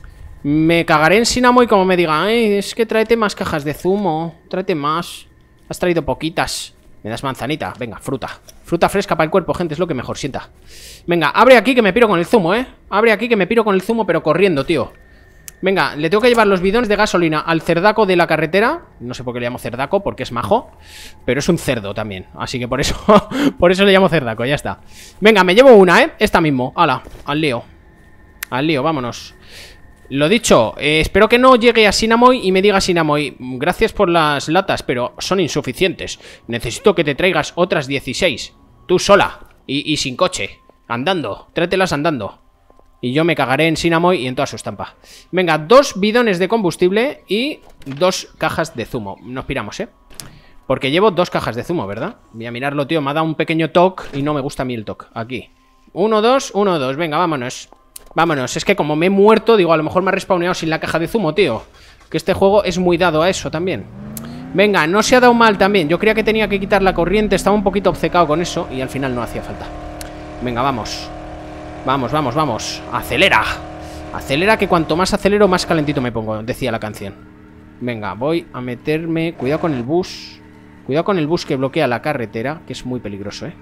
Me cagaré en Sinamo y como me diga, ay, es que tráete más cajas de zumo. Tráete más. Has traído poquitas. Me das manzanita, venga, fruta. Fruta fresca para el cuerpo, gente, es lo que mejor sienta. Venga, abre aquí que me piro con el zumo, eh. Abre aquí que me piro con el zumo, pero corriendo, tío. Venga, le tengo que llevar los bidones de gasolina al cerdaco de la carretera. No sé por qué le llamo cerdaco, porque es majo, pero es un cerdo también, así que por eso por eso le llamo cerdaco, ya está. Venga, me llevo una, ¿eh? Esta mismo, hala, al lío. Al lío, vámonos. Lo dicho, eh, espero que no llegue a Sinamoy y me diga Sinamoy, gracias por las latas, pero son insuficientes. Necesito que te traigas otras dieciséis. Tú sola, y, y sin coche, andando, tráetelas andando. Y yo me cagaré en Sinamoy y en toda su estampa. Venga, dos bidones de combustible y dos cajas de zumo. Nos piramos, ¿eh? Porque llevo dos cajas de zumo, ¿verdad? Voy a mirarlo, tío, me ha dado un pequeño toque y no me gusta a mí el toque. Aquí. Uno, dos, uno, dos. Venga, vámonos. Vámonos. Es que como me he muerto, digo, a lo mejor me ha respawneado sin la caja de zumo, tío. Que este juego es muy dado a eso también. Venga, no se ha dado mal también. Yo creía que tenía que quitar la corriente. Estaba un poquito obcecado con eso y al final no hacía falta. Venga, vamos. Vamos, vamos, vamos. Acelera. Acelera, que cuanto más acelero, más calentito me pongo, decía la canción. Venga, voy a meterme. Cuidado con el bus. Cuidado con el bus que bloquea la carretera, que es muy peligroso, ¿eh?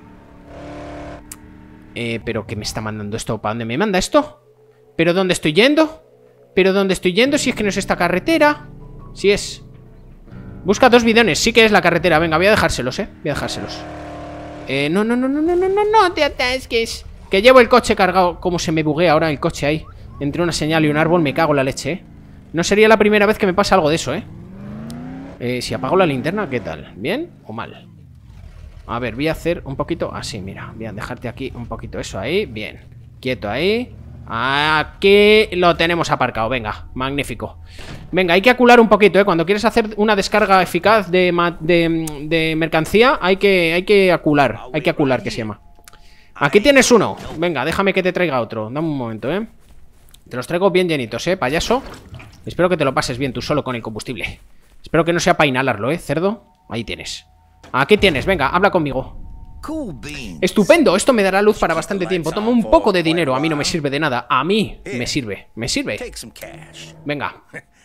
Eh, pero ¿qué me está mandando esto? ¿Para dónde me manda esto? ¿Pero dónde estoy yendo? ¿Pero dónde estoy yendo? Si es que no es esta carretera. Si es. Busca dos bidones, sí que es la carretera. Venga, voy a dejárselos, ¿eh? Voy a dejárselos. Eh, no, no, no, no, no, no, no, no te atasques. Que llevo el coche cargado. Como se me buguea ahora el coche ahí. Entre una señal y un árbol me cago en la leche, ¿eh? No sería la primera vez que me pasa algo de eso, ¿eh? Eh, si apago la linterna, ¿qué tal? ¿Bien o mal? A ver, voy a hacer un poquito así, mira. Voy a dejarte aquí un poquito eso ahí. Bien, quieto ahí. Aquí lo tenemos aparcado, venga, magnífico. Venga, hay que acular un poquito, ¿eh? Cuando quieres hacer una descarga eficaz de, de, de mercancía, hay que, hay que acular. Hay que acular, que se llama. Aquí tienes uno. Venga, déjame que te traiga otro. Dame un momento, ¿eh? Te los traigo bien llenitos, ¿eh, payaso? Espero que te lo pases bien tú solo con el combustible. Espero que no sea para inhalarlo, ¿eh, cerdo? Ahí tienes. Aquí tienes, venga, habla conmigo. Estupendo, esto me dará luz para bastante tiempo. Toma un poco de dinero, a mí no me sirve de nada. A mí me sirve, me sirve. Venga.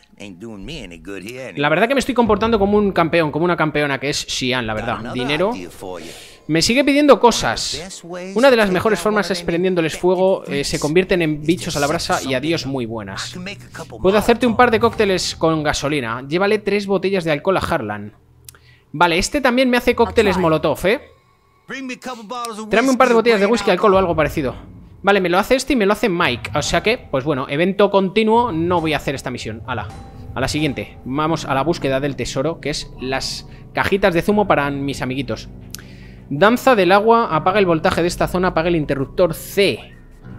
La verdad que me estoy comportando como un campeón, como una campeona que es Xian, la verdad. Dinero. Me sigue pidiendo cosas. Una de las mejores formas es prendiéndoles fuego, eh, se convierten en bichos a la brasa y adiós muy buenas. Puedo hacerte un par de cócteles con gasolina. Llévale tres botellas de alcohol a Harlan. Vale, este también me hace cócteles molotov, ¿eh? Tráeme un par de botellas de whisky, alcohol o algo parecido. Vale, me lo hace este y me lo hace Mike. O sea que, pues bueno, evento continuo. No voy a hacer esta misión. Hala, a la siguiente. Vamos a la búsqueda del tesoro, que es las cajitas de zumo para mis amiguitos. Danza del agua. Apaga el voltaje de esta zona. Apaga el interruptor C.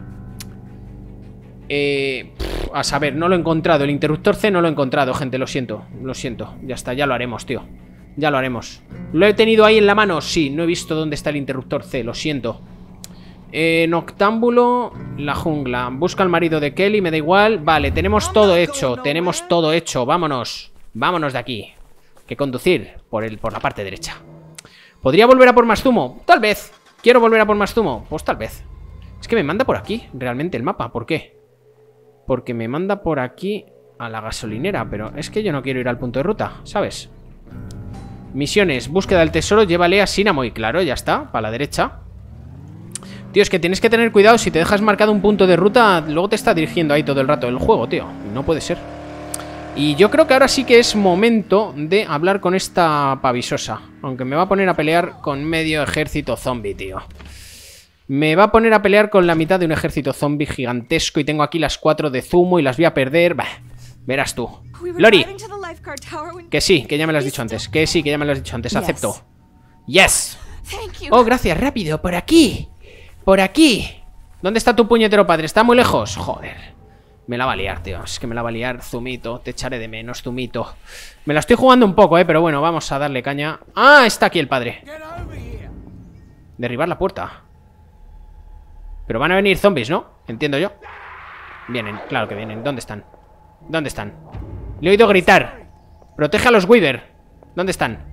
Eh, pff, a saber, no lo he encontrado. El interruptor C no lo he encontrado, gente. Lo siento, lo siento. Ya está, ya lo haremos, tío. Ya lo haremos. ¿Lo he tenido ahí en la mano? Sí, no he visto dónde está el interruptor C. Lo siento. Eh, Noctámbulo. La jungla. Busca al marido de Kelly, me da igual. Vale, tenemos todo hecho. Tenemos todo hecho, vámonos. Vámonos de aquí. Que conducir por, el, por la parte derecha. ¿Podría volver a por más zumo? Tal vez. ¿Quiero volver a por más zumo? Pues tal vez. Es que me manda por aquí, realmente, el mapa. ¿Por qué? Porque me manda por aquí a la gasolinera. Pero es que yo no quiero ir al punto de ruta, ¿sabes? Misiones, búsqueda del tesoro. Llévale a Sinamoy, claro, ya está, para la derecha. Tío, es que tienes que tener cuidado. Si te dejas marcado un punto de ruta, luego te está dirigiendo ahí todo el rato el juego, tío. No puede ser. Y yo creo que ahora sí que es momento de hablar con esta pavisosa. Aunque me va a poner a pelear con medio ejército zombie, tío. Me va a poner a pelear con la mitad de un ejército zombie gigantesco. Y tengo aquí las cuatro de zumo y las voy a perder. Bah, verás tú. Lori. Que sí, que ya me lo has dicho antes. Que sí, que ya me lo has dicho antes. Acepto. Yes. Oh, gracias, rápido. Por aquí. Por aquí. ¿Dónde está tu puñetero padre? ¿Está muy lejos? Joder. Me la va a liar, tío. Es que me la va a liar. Zumito. Te echaré de menos, Zumito. Me la estoy jugando un poco, eh. Pero bueno, vamos a darle caña. Ah, está aquí el padre. Derribar la puerta. Pero van a venir zombies, ¿no? Entiendo yo. Vienen, claro que vienen. ¿Dónde están? ¿Dónde están? Le he oído gritar. Protege a los Weaver. ¿Dónde están?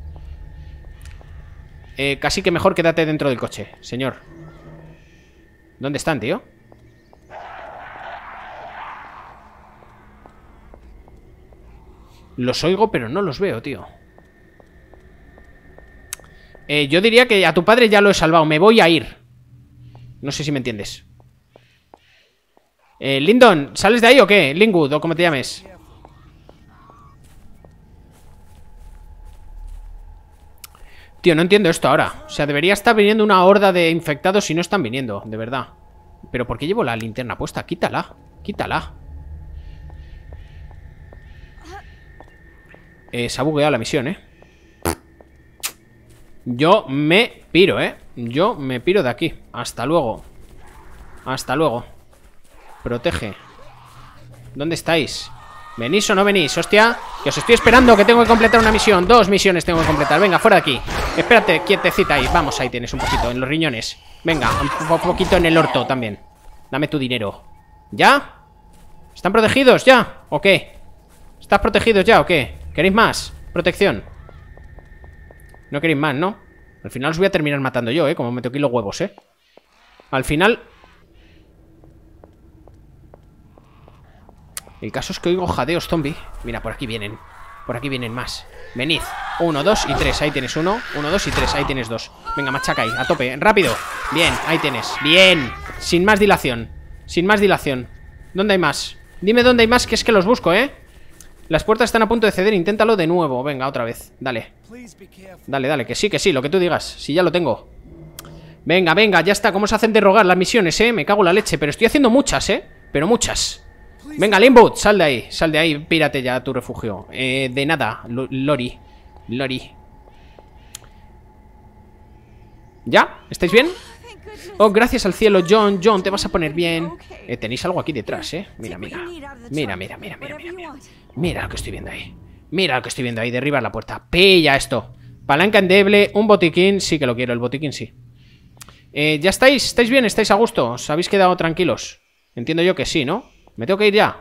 Eh, casi que mejor quédate dentro del coche, señor. ¿Dónde están, tío? Los oigo, pero no los veo, tío. Eh, yo diría que a tu padre ya lo he salvado. Me voy a ir. No sé si me entiendes. Eh, Lyndon, ¿sales de ahí o qué? Linwood, o como te llames. Tío, no entiendo esto ahora. O sea, debería estar viniendo una horda de infectados y no están viniendo, de verdad. Pero ¿por qué llevo la linterna puesta? Quítala, quítala. Eh, se ha bugueado la misión, eh. Yo me piro, eh. Yo me piro de aquí. Hasta luego. Hasta luego. Protege. ¿Dónde estáis? ¿Venís o no venís? Hostia, que os estoy esperando, que tengo que completar una misión. Dos misiones tengo que completar. Venga, fuera de aquí. Espérate, quietecita ahí. Vamos, ahí tienes un poquito, en los riñones. Venga, un po poquito en el orto también. Dame tu dinero. ¿Ya? ¿Están protegidos ya? ¿O qué? ¿Estás protegidos ya o qué? ¿Queréis más? Protección. No queréis más, ¿no? Al final os voy a terminar matando yo, ¿eh? Como me toqué los huevos, ¿eh? Al final... El caso es que oigo jadeos zombie. Mira, por aquí vienen. Por aquí vienen más. Venid. Uno, dos y tres. Ahí tienes uno. Uno, dos y tres. Ahí tienes dos. Venga, machaca ahí. A tope. Rápido. Bien. Ahí tienes. Bien. Sin más dilación. Sin más dilación. ¿Dónde hay más? Dime dónde hay más, que es que los busco, ¿eh? Las puertas están a punto de ceder. Inténtalo de nuevo. Venga, otra vez. Dale. Dale, dale. Que sí, que sí. Lo que tú digas. Si ya lo tengo. Venga, venga. Ya está. ¿Cómo se hacen de rogar las misiones, eh? Me cago en la leche. Pero estoy haciendo muchas, ¿eh? Pero muchas. Venga, Linwood, sal de ahí, sal de ahí, pírate ya a tu refugio. Eh, de nada, L Lori. Lori. ¿Ya? ¿Estáis bien? Oh, gracias al cielo, John, John, te vas a poner bien. Eh, tenéis algo aquí detrás, eh. Mira, mira. Mira, mira, mira, mira, mira, mira. Mira lo que estoy viendo ahí. Mira lo que estoy viendo ahí, derribar la puerta. Pilla esto. Palanca endeble, un botiquín. Sí que lo quiero, el botiquín sí. Eh, ¿ya estáis? ¿Estáis bien? ¿Estáis a gusto? ¿Os habéis quedado tranquilos? Entiendo yo que sí, ¿no? ¿Me tengo que ir ya?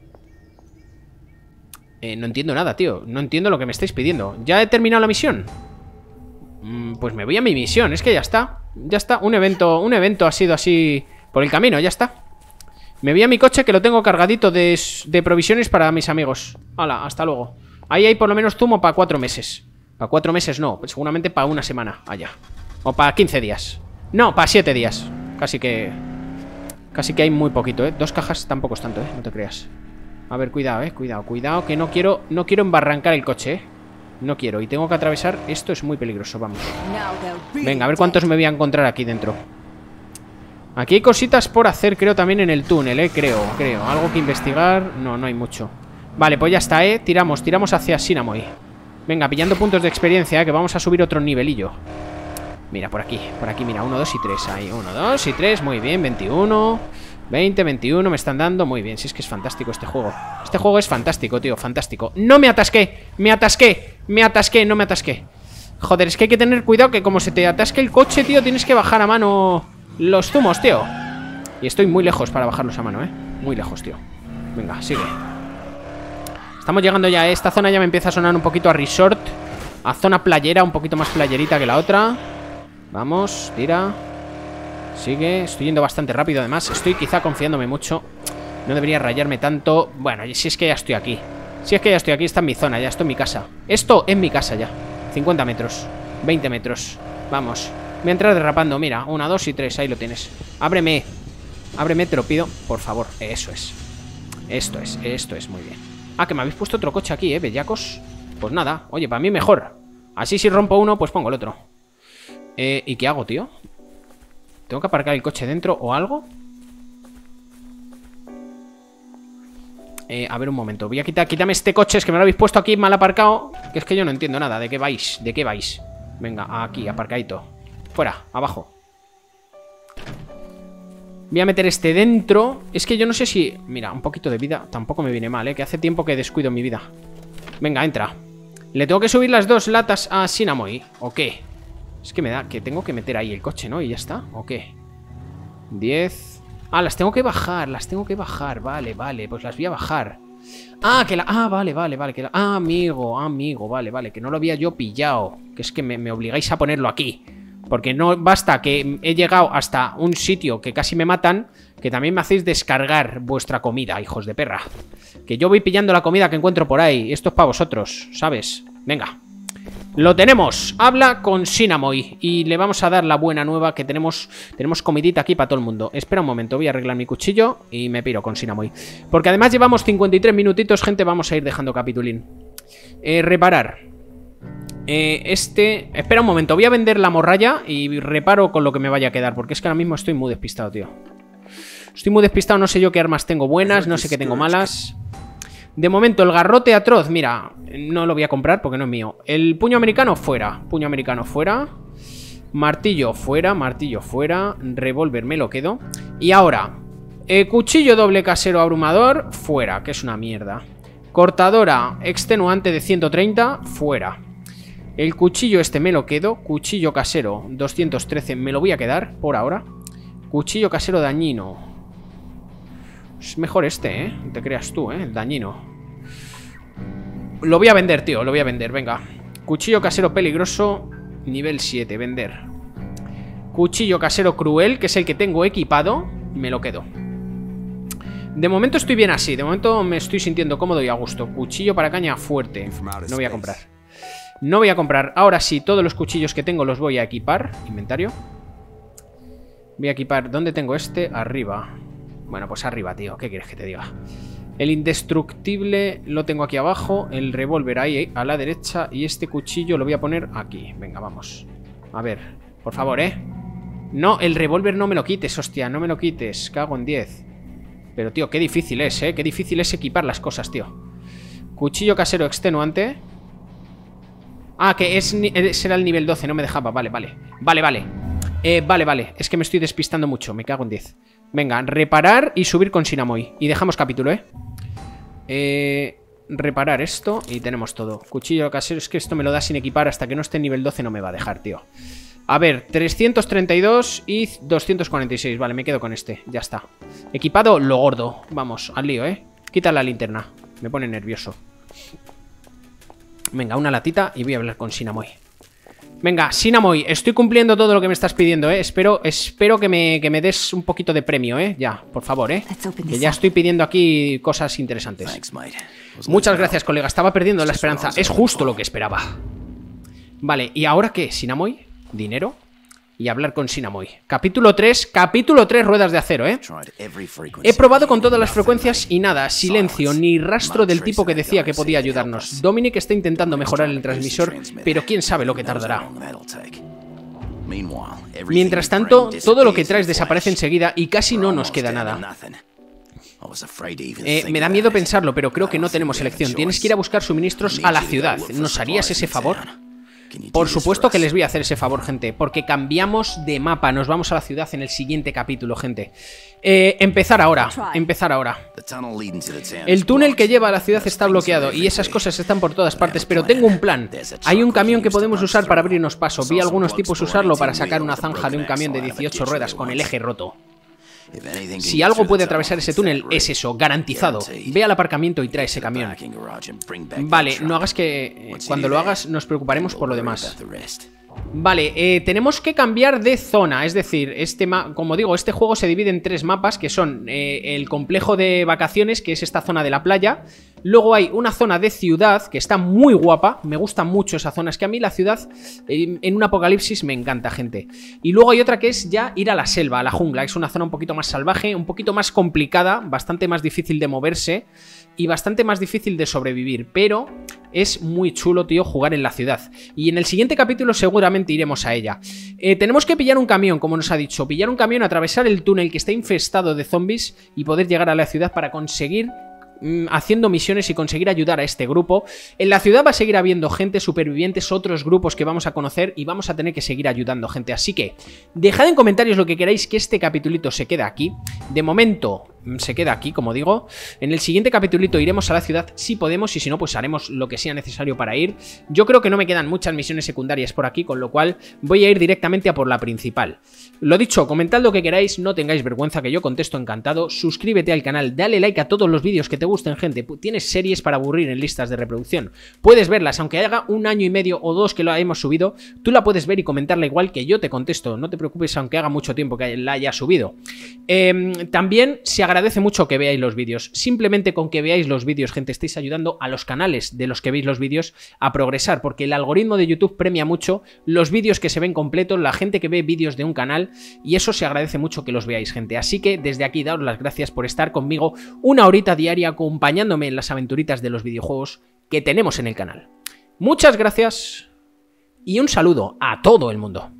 Eh, no entiendo nada, tío. No entiendo lo que me estáis pidiendo. ¿Ya he terminado la misión? Mm, pues me voy a mi misión. Es que ya está. Ya está. Un evento, un evento ha sido así por el camino. Ya está. Me voy a mi coche, que lo tengo cargadito de, de provisiones para mis amigos. Hala, hasta luego. Ahí hay por lo menos zumo para cuatro meses. Para cuatro meses no. Pues seguramente para una semana. Allá. O para quince días. No, para siete días. Casi que... Casi que hay muy poquito, ¿eh? Dos cajas tampoco es tanto, ¿eh? No te creas. A ver, cuidado, ¿eh? Cuidado, cuidado, que no quiero... No quiero embarrancar el coche, ¿eh? No quiero. Y tengo que atravesar... Esto es muy peligroso, vamos. Venga, a ver cuántos me voy a encontrar aquí dentro. Aquí hay cositas por hacer, creo, también en el túnel, ¿eh? Creo, creo. Algo que investigar... No, no hay mucho. Vale, pues ya está, ¿eh? Tiramos, tiramos hacia Sinamoy. Venga, pillando puntos de experiencia, ¿eh? Que vamos a subir otro nivelillo. Mira, por aquí, por aquí, mira, uno, dos y tres. Ahí, uno, dos y tres, muy bien, veintiuno, veinte, veintiuno me están dando. Muy bien, si es que es fantástico este juego. Este juego es fantástico, tío, fantástico. ¡No me atasqué! ¡Me atasqué! ¡Me atasqué! ¡No me atasqué! Joder, es que hay que tener cuidado que como se te atasque el coche, tío, tienes que bajar a mano los zumos, tío. Y estoy muy lejos para bajarlos a mano, ¿eh? Muy lejos, tío. Venga, sigue. Estamos llegando ya, ¿eh? Esta zona ya me empieza a sonar un poquito a resort. A zona playera, un poquito más playerita que la otra. Vamos, tira. Sigue, estoy yendo bastante rápido además. Estoy quizá confiándome mucho. No debería rayarme tanto. Bueno, si es que ya estoy aquí. Si es que ya estoy aquí, está en mi zona, ya estoy en mi casa. Esto es mi casa ya. cincuenta metros, veinte metros. Vamos, voy a entrar derrapando. Mira, una, dos y tres, ahí lo tienes. Ábreme, ábreme, te lo pido, por favor. Eso es, esto es, esto es, muy bien. Ah, que me habéis puesto otro coche aquí, eh, bellacos. Pues nada, oye, para mí mejor. Así si rompo uno, pues pongo el otro. Eh, ¿y qué hago, tío? ¿Tengo que aparcar el coche dentro o algo? Eh, a ver un momento, voy a quitar, quítame este coche, es que me lo habéis puesto aquí mal aparcado. Que es que yo no entiendo nada, ¿de qué vais? ¿De qué vais? Venga, aquí, aparcadito. Fuera, abajo. Voy a meter este dentro. Es que yo no sé si... Mira, un poquito de vida tampoco me viene mal, ¿eh? Que hace tiempo que descuido mi vida. Venga, entra. ¿Le tengo que subir las dos latas a Sinamoy? ¿O qué? Es que me da que tengo que meter ahí el coche, ¿no? Y ya está, ¿o qué? diez... Ah, las tengo que bajar, las tengo que bajar. Vale, vale, pues las voy a bajar. Ah, que la... Ah, vale, vale, vale que la... Ah, amigo, amigo, vale, vale. Que no lo había yo pillado. Que es que me, me obligáis a ponerlo aquí. Porque no basta que he llegado hasta un sitio que casi me matan, que también me hacéis descargar vuestra comida, hijos de perra. Que yo voy pillando la comida que encuentro por ahí. Esto es para vosotros, ¿sabes? Venga. Lo tenemos, habla con Sinamoy. Y le vamos a dar la buena nueva que tenemos Tenemos comidita aquí para todo el mundo. Espera un momento, voy a arreglar mi cuchillo y me piro con Sinamoy. Porque además llevamos cincuenta y tres minutitos, gente. Vamos a ir dejando capitulín. eh, Reparar eh, Este, espera un momento, voy a vender la morralla y reparo con lo que me vaya a quedar. Porque es que ahora mismo estoy muy despistado, tío. Estoy muy despistado, no sé yo qué armas tengo buenas, no sé qué tengo malas. De momento, el garrote atroz, mira, no lo voy a comprar porque no es mío. El puño americano, fuera. Puño americano, fuera. Martillo, fuera. Martillo, fuera. Revólver, me lo quedo. Y ahora, eh, cuchillo doble casero abrumador, fuera, que es una mierda. Cortadora extenuante de ciento treinta, fuera. El cuchillo este me lo quedo. Cuchillo casero doscientos trece, me lo voy a quedar por ahora. Cuchillo casero dañino. Es mejor este, ¿eh? No te creas tú, ¿eh? El dañino. Lo voy a vender, tío, lo voy a vender, venga. Cuchillo casero peligroso, nivel siete, vender. Cuchillo casero cruel, que es el que tengo equipado, me lo quedo. De momento estoy bien así, de momento me estoy sintiendo cómodo y a gusto. Cuchillo para caña fuerte, no voy a comprar. No voy a comprar, ahora sí, todos los cuchillos que tengo los voy a equipar. Inventario. Voy a equipar, ¿dónde tengo este? Arriba. Bueno, pues arriba, tío, ¿qué quieres que te diga? El indestructible lo tengo aquí abajo. El revólver ahí a la derecha. Y este cuchillo lo voy a poner aquí. Venga, vamos. A ver, por favor, ¿eh? No, el revólver no me lo quites, hostia, no me lo quites. Cago en diez. Pero, tío, qué difícil es, ¿eh? Qué difícil es equipar las cosas, tío. Cuchillo casero extenuante. Ah, que es, será el nivel doce, no me dejaba. Vale, vale. Vale, vale. Eh, vale, vale. Es que me estoy despistando mucho, me cago en diez. Venga, reparar y subir con Sinamoy. Y dejamos capítulo, ¿eh? Eh... Reparar esto y tenemos todo. Cuchillo casero, es que esto me lo da sin equipar. Hasta que no esté en nivel doce no me va a dejar, tío. A ver, trescientos treinta y dos y doscientos cuarenta y seis. Vale, me quedo con este, ya está. Equipado, lo gordo. Vamos, al lío, ¿eh? Quita la linterna, me pone nervioso. Venga, una latita y voy a hablar con Sinamoy. Venga, Sinamoy, estoy cumpliendo todo lo que me estás pidiendo, ¿eh? Espero, espero que me, que me des un poquito de premio, ¿eh? Ya, por favor, ¿eh? Que ya estoy pidiendo aquí cosas interesantes. Muchas gracias, colega. Estaba perdiendo la esperanza. Es justo lo que esperaba. Vale, ¿y ahora qué? ¿Sinamoy? ¿Dinero? Y hablar con Sinamoy. Capítulo tres, capítulo tres, ruedas de acero, ¿eh? He probado con todas las frecuencias y nada, silencio, ni rastro del tipo que decía que podía ayudarnos. Dominic está intentando mejorar el transmisor, pero quién sabe lo que tardará. Mientras tanto, todo lo que traes desaparece enseguida y casi no nos queda nada. Eh, me da miedo pensarlo, pero creo que no tenemos elección. Tienes que ir a buscar suministros a la ciudad. ¿Nos harías ese favor? Por supuesto que les voy a hacer ese favor, gente, porque cambiamos de mapa, nos vamos a la ciudad en el siguiente capítulo, gente. Eh, empezar ahora, empezar ahora. El túnel que lleva a la ciudad está bloqueado y esas cosas están por todas partes, pero tengo un plan. Hay un camión que podemos usar para abrirnos paso. Vi a algunos tipos usarlo para sacar una zanja de un camión de dieciocho ruedas con el eje roto. Si algo puede atravesar ese túnel, es eso, garantizado. Ve al aparcamiento y trae ese camión. Vale, no hagas que... Cuando lo hagas nos preocuparemos por lo demás. Vale, eh, tenemos que cambiar de zona. Es decir, este ma como digo, este juego se divide en tres mapas, que son eh, el complejo de vacaciones, que es esta zona de la playa. Luego hay una zona de ciudad, que está muy guapa. Me gusta mucho esa zona. Es que a mí la ciudad eh, en un apocalipsis me encanta, gente. Y luego hay otra que es ya ir a la selva, a la jungla. Es una zona un poquito más salvaje, un poquito más complicada, bastante más difícil de moverse y bastante más difícil de sobrevivir, pero es muy chulo, tío, jugar en la ciudad. Y en el siguiente capítulo seguramente iremos a ella. Eh, tenemos que pillar un camión, como nos ha dicho. Pillar un camión, atravesar el túnel que está infestado de zombies y poder llegar a la ciudad para conseguir... haciendo misiones y conseguir ayudar a este grupo. En la ciudad va a seguir habiendo gente, supervivientes, otros grupos que vamos a conocer y vamos a tener que seguir ayudando, gente. Así que dejad en comentarios lo que queráis, que este capitulito se queda aquí. De momento se queda aquí, como digo. En el siguiente capitulito iremos a la ciudad si podemos, y si no, pues haremos lo que sea necesario para ir. Yo creo que no me quedan muchas misiones secundarias por aquí, con lo cual voy a ir directamente a por la principal. Lo dicho, comentad lo que queráis, no tengáis vergüenza, que yo contesto encantado. Suscríbete al canal, dale like a todos los vídeos que te gusten, gente. Tienes series para aburrir en listas de reproducción. Puedes verlas, aunque haga un año y medio o dos que la hemos subido, tú la puedes ver y comentarla igual que yo te contesto. No te preocupes, aunque haga mucho tiempo que la haya subido. Eh, también se agradece mucho que veáis los vídeos. Simplemente con que veáis los vídeos, gente, estáis ayudando a los canales de los que veis los vídeos a progresar, porque el algoritmo de YouTube premia mucho los vídeos que se ven completos, la gente que ve vídeos de un canal, y eso se agradece mucho que los veáis, gente. Así que desde aquí daos las gracias por estar conmigo una horita diaria acompañándome en las aventuritas de los videojuegos que tenemos en el canal. Muchas gracias y un saludo a todo el mundo.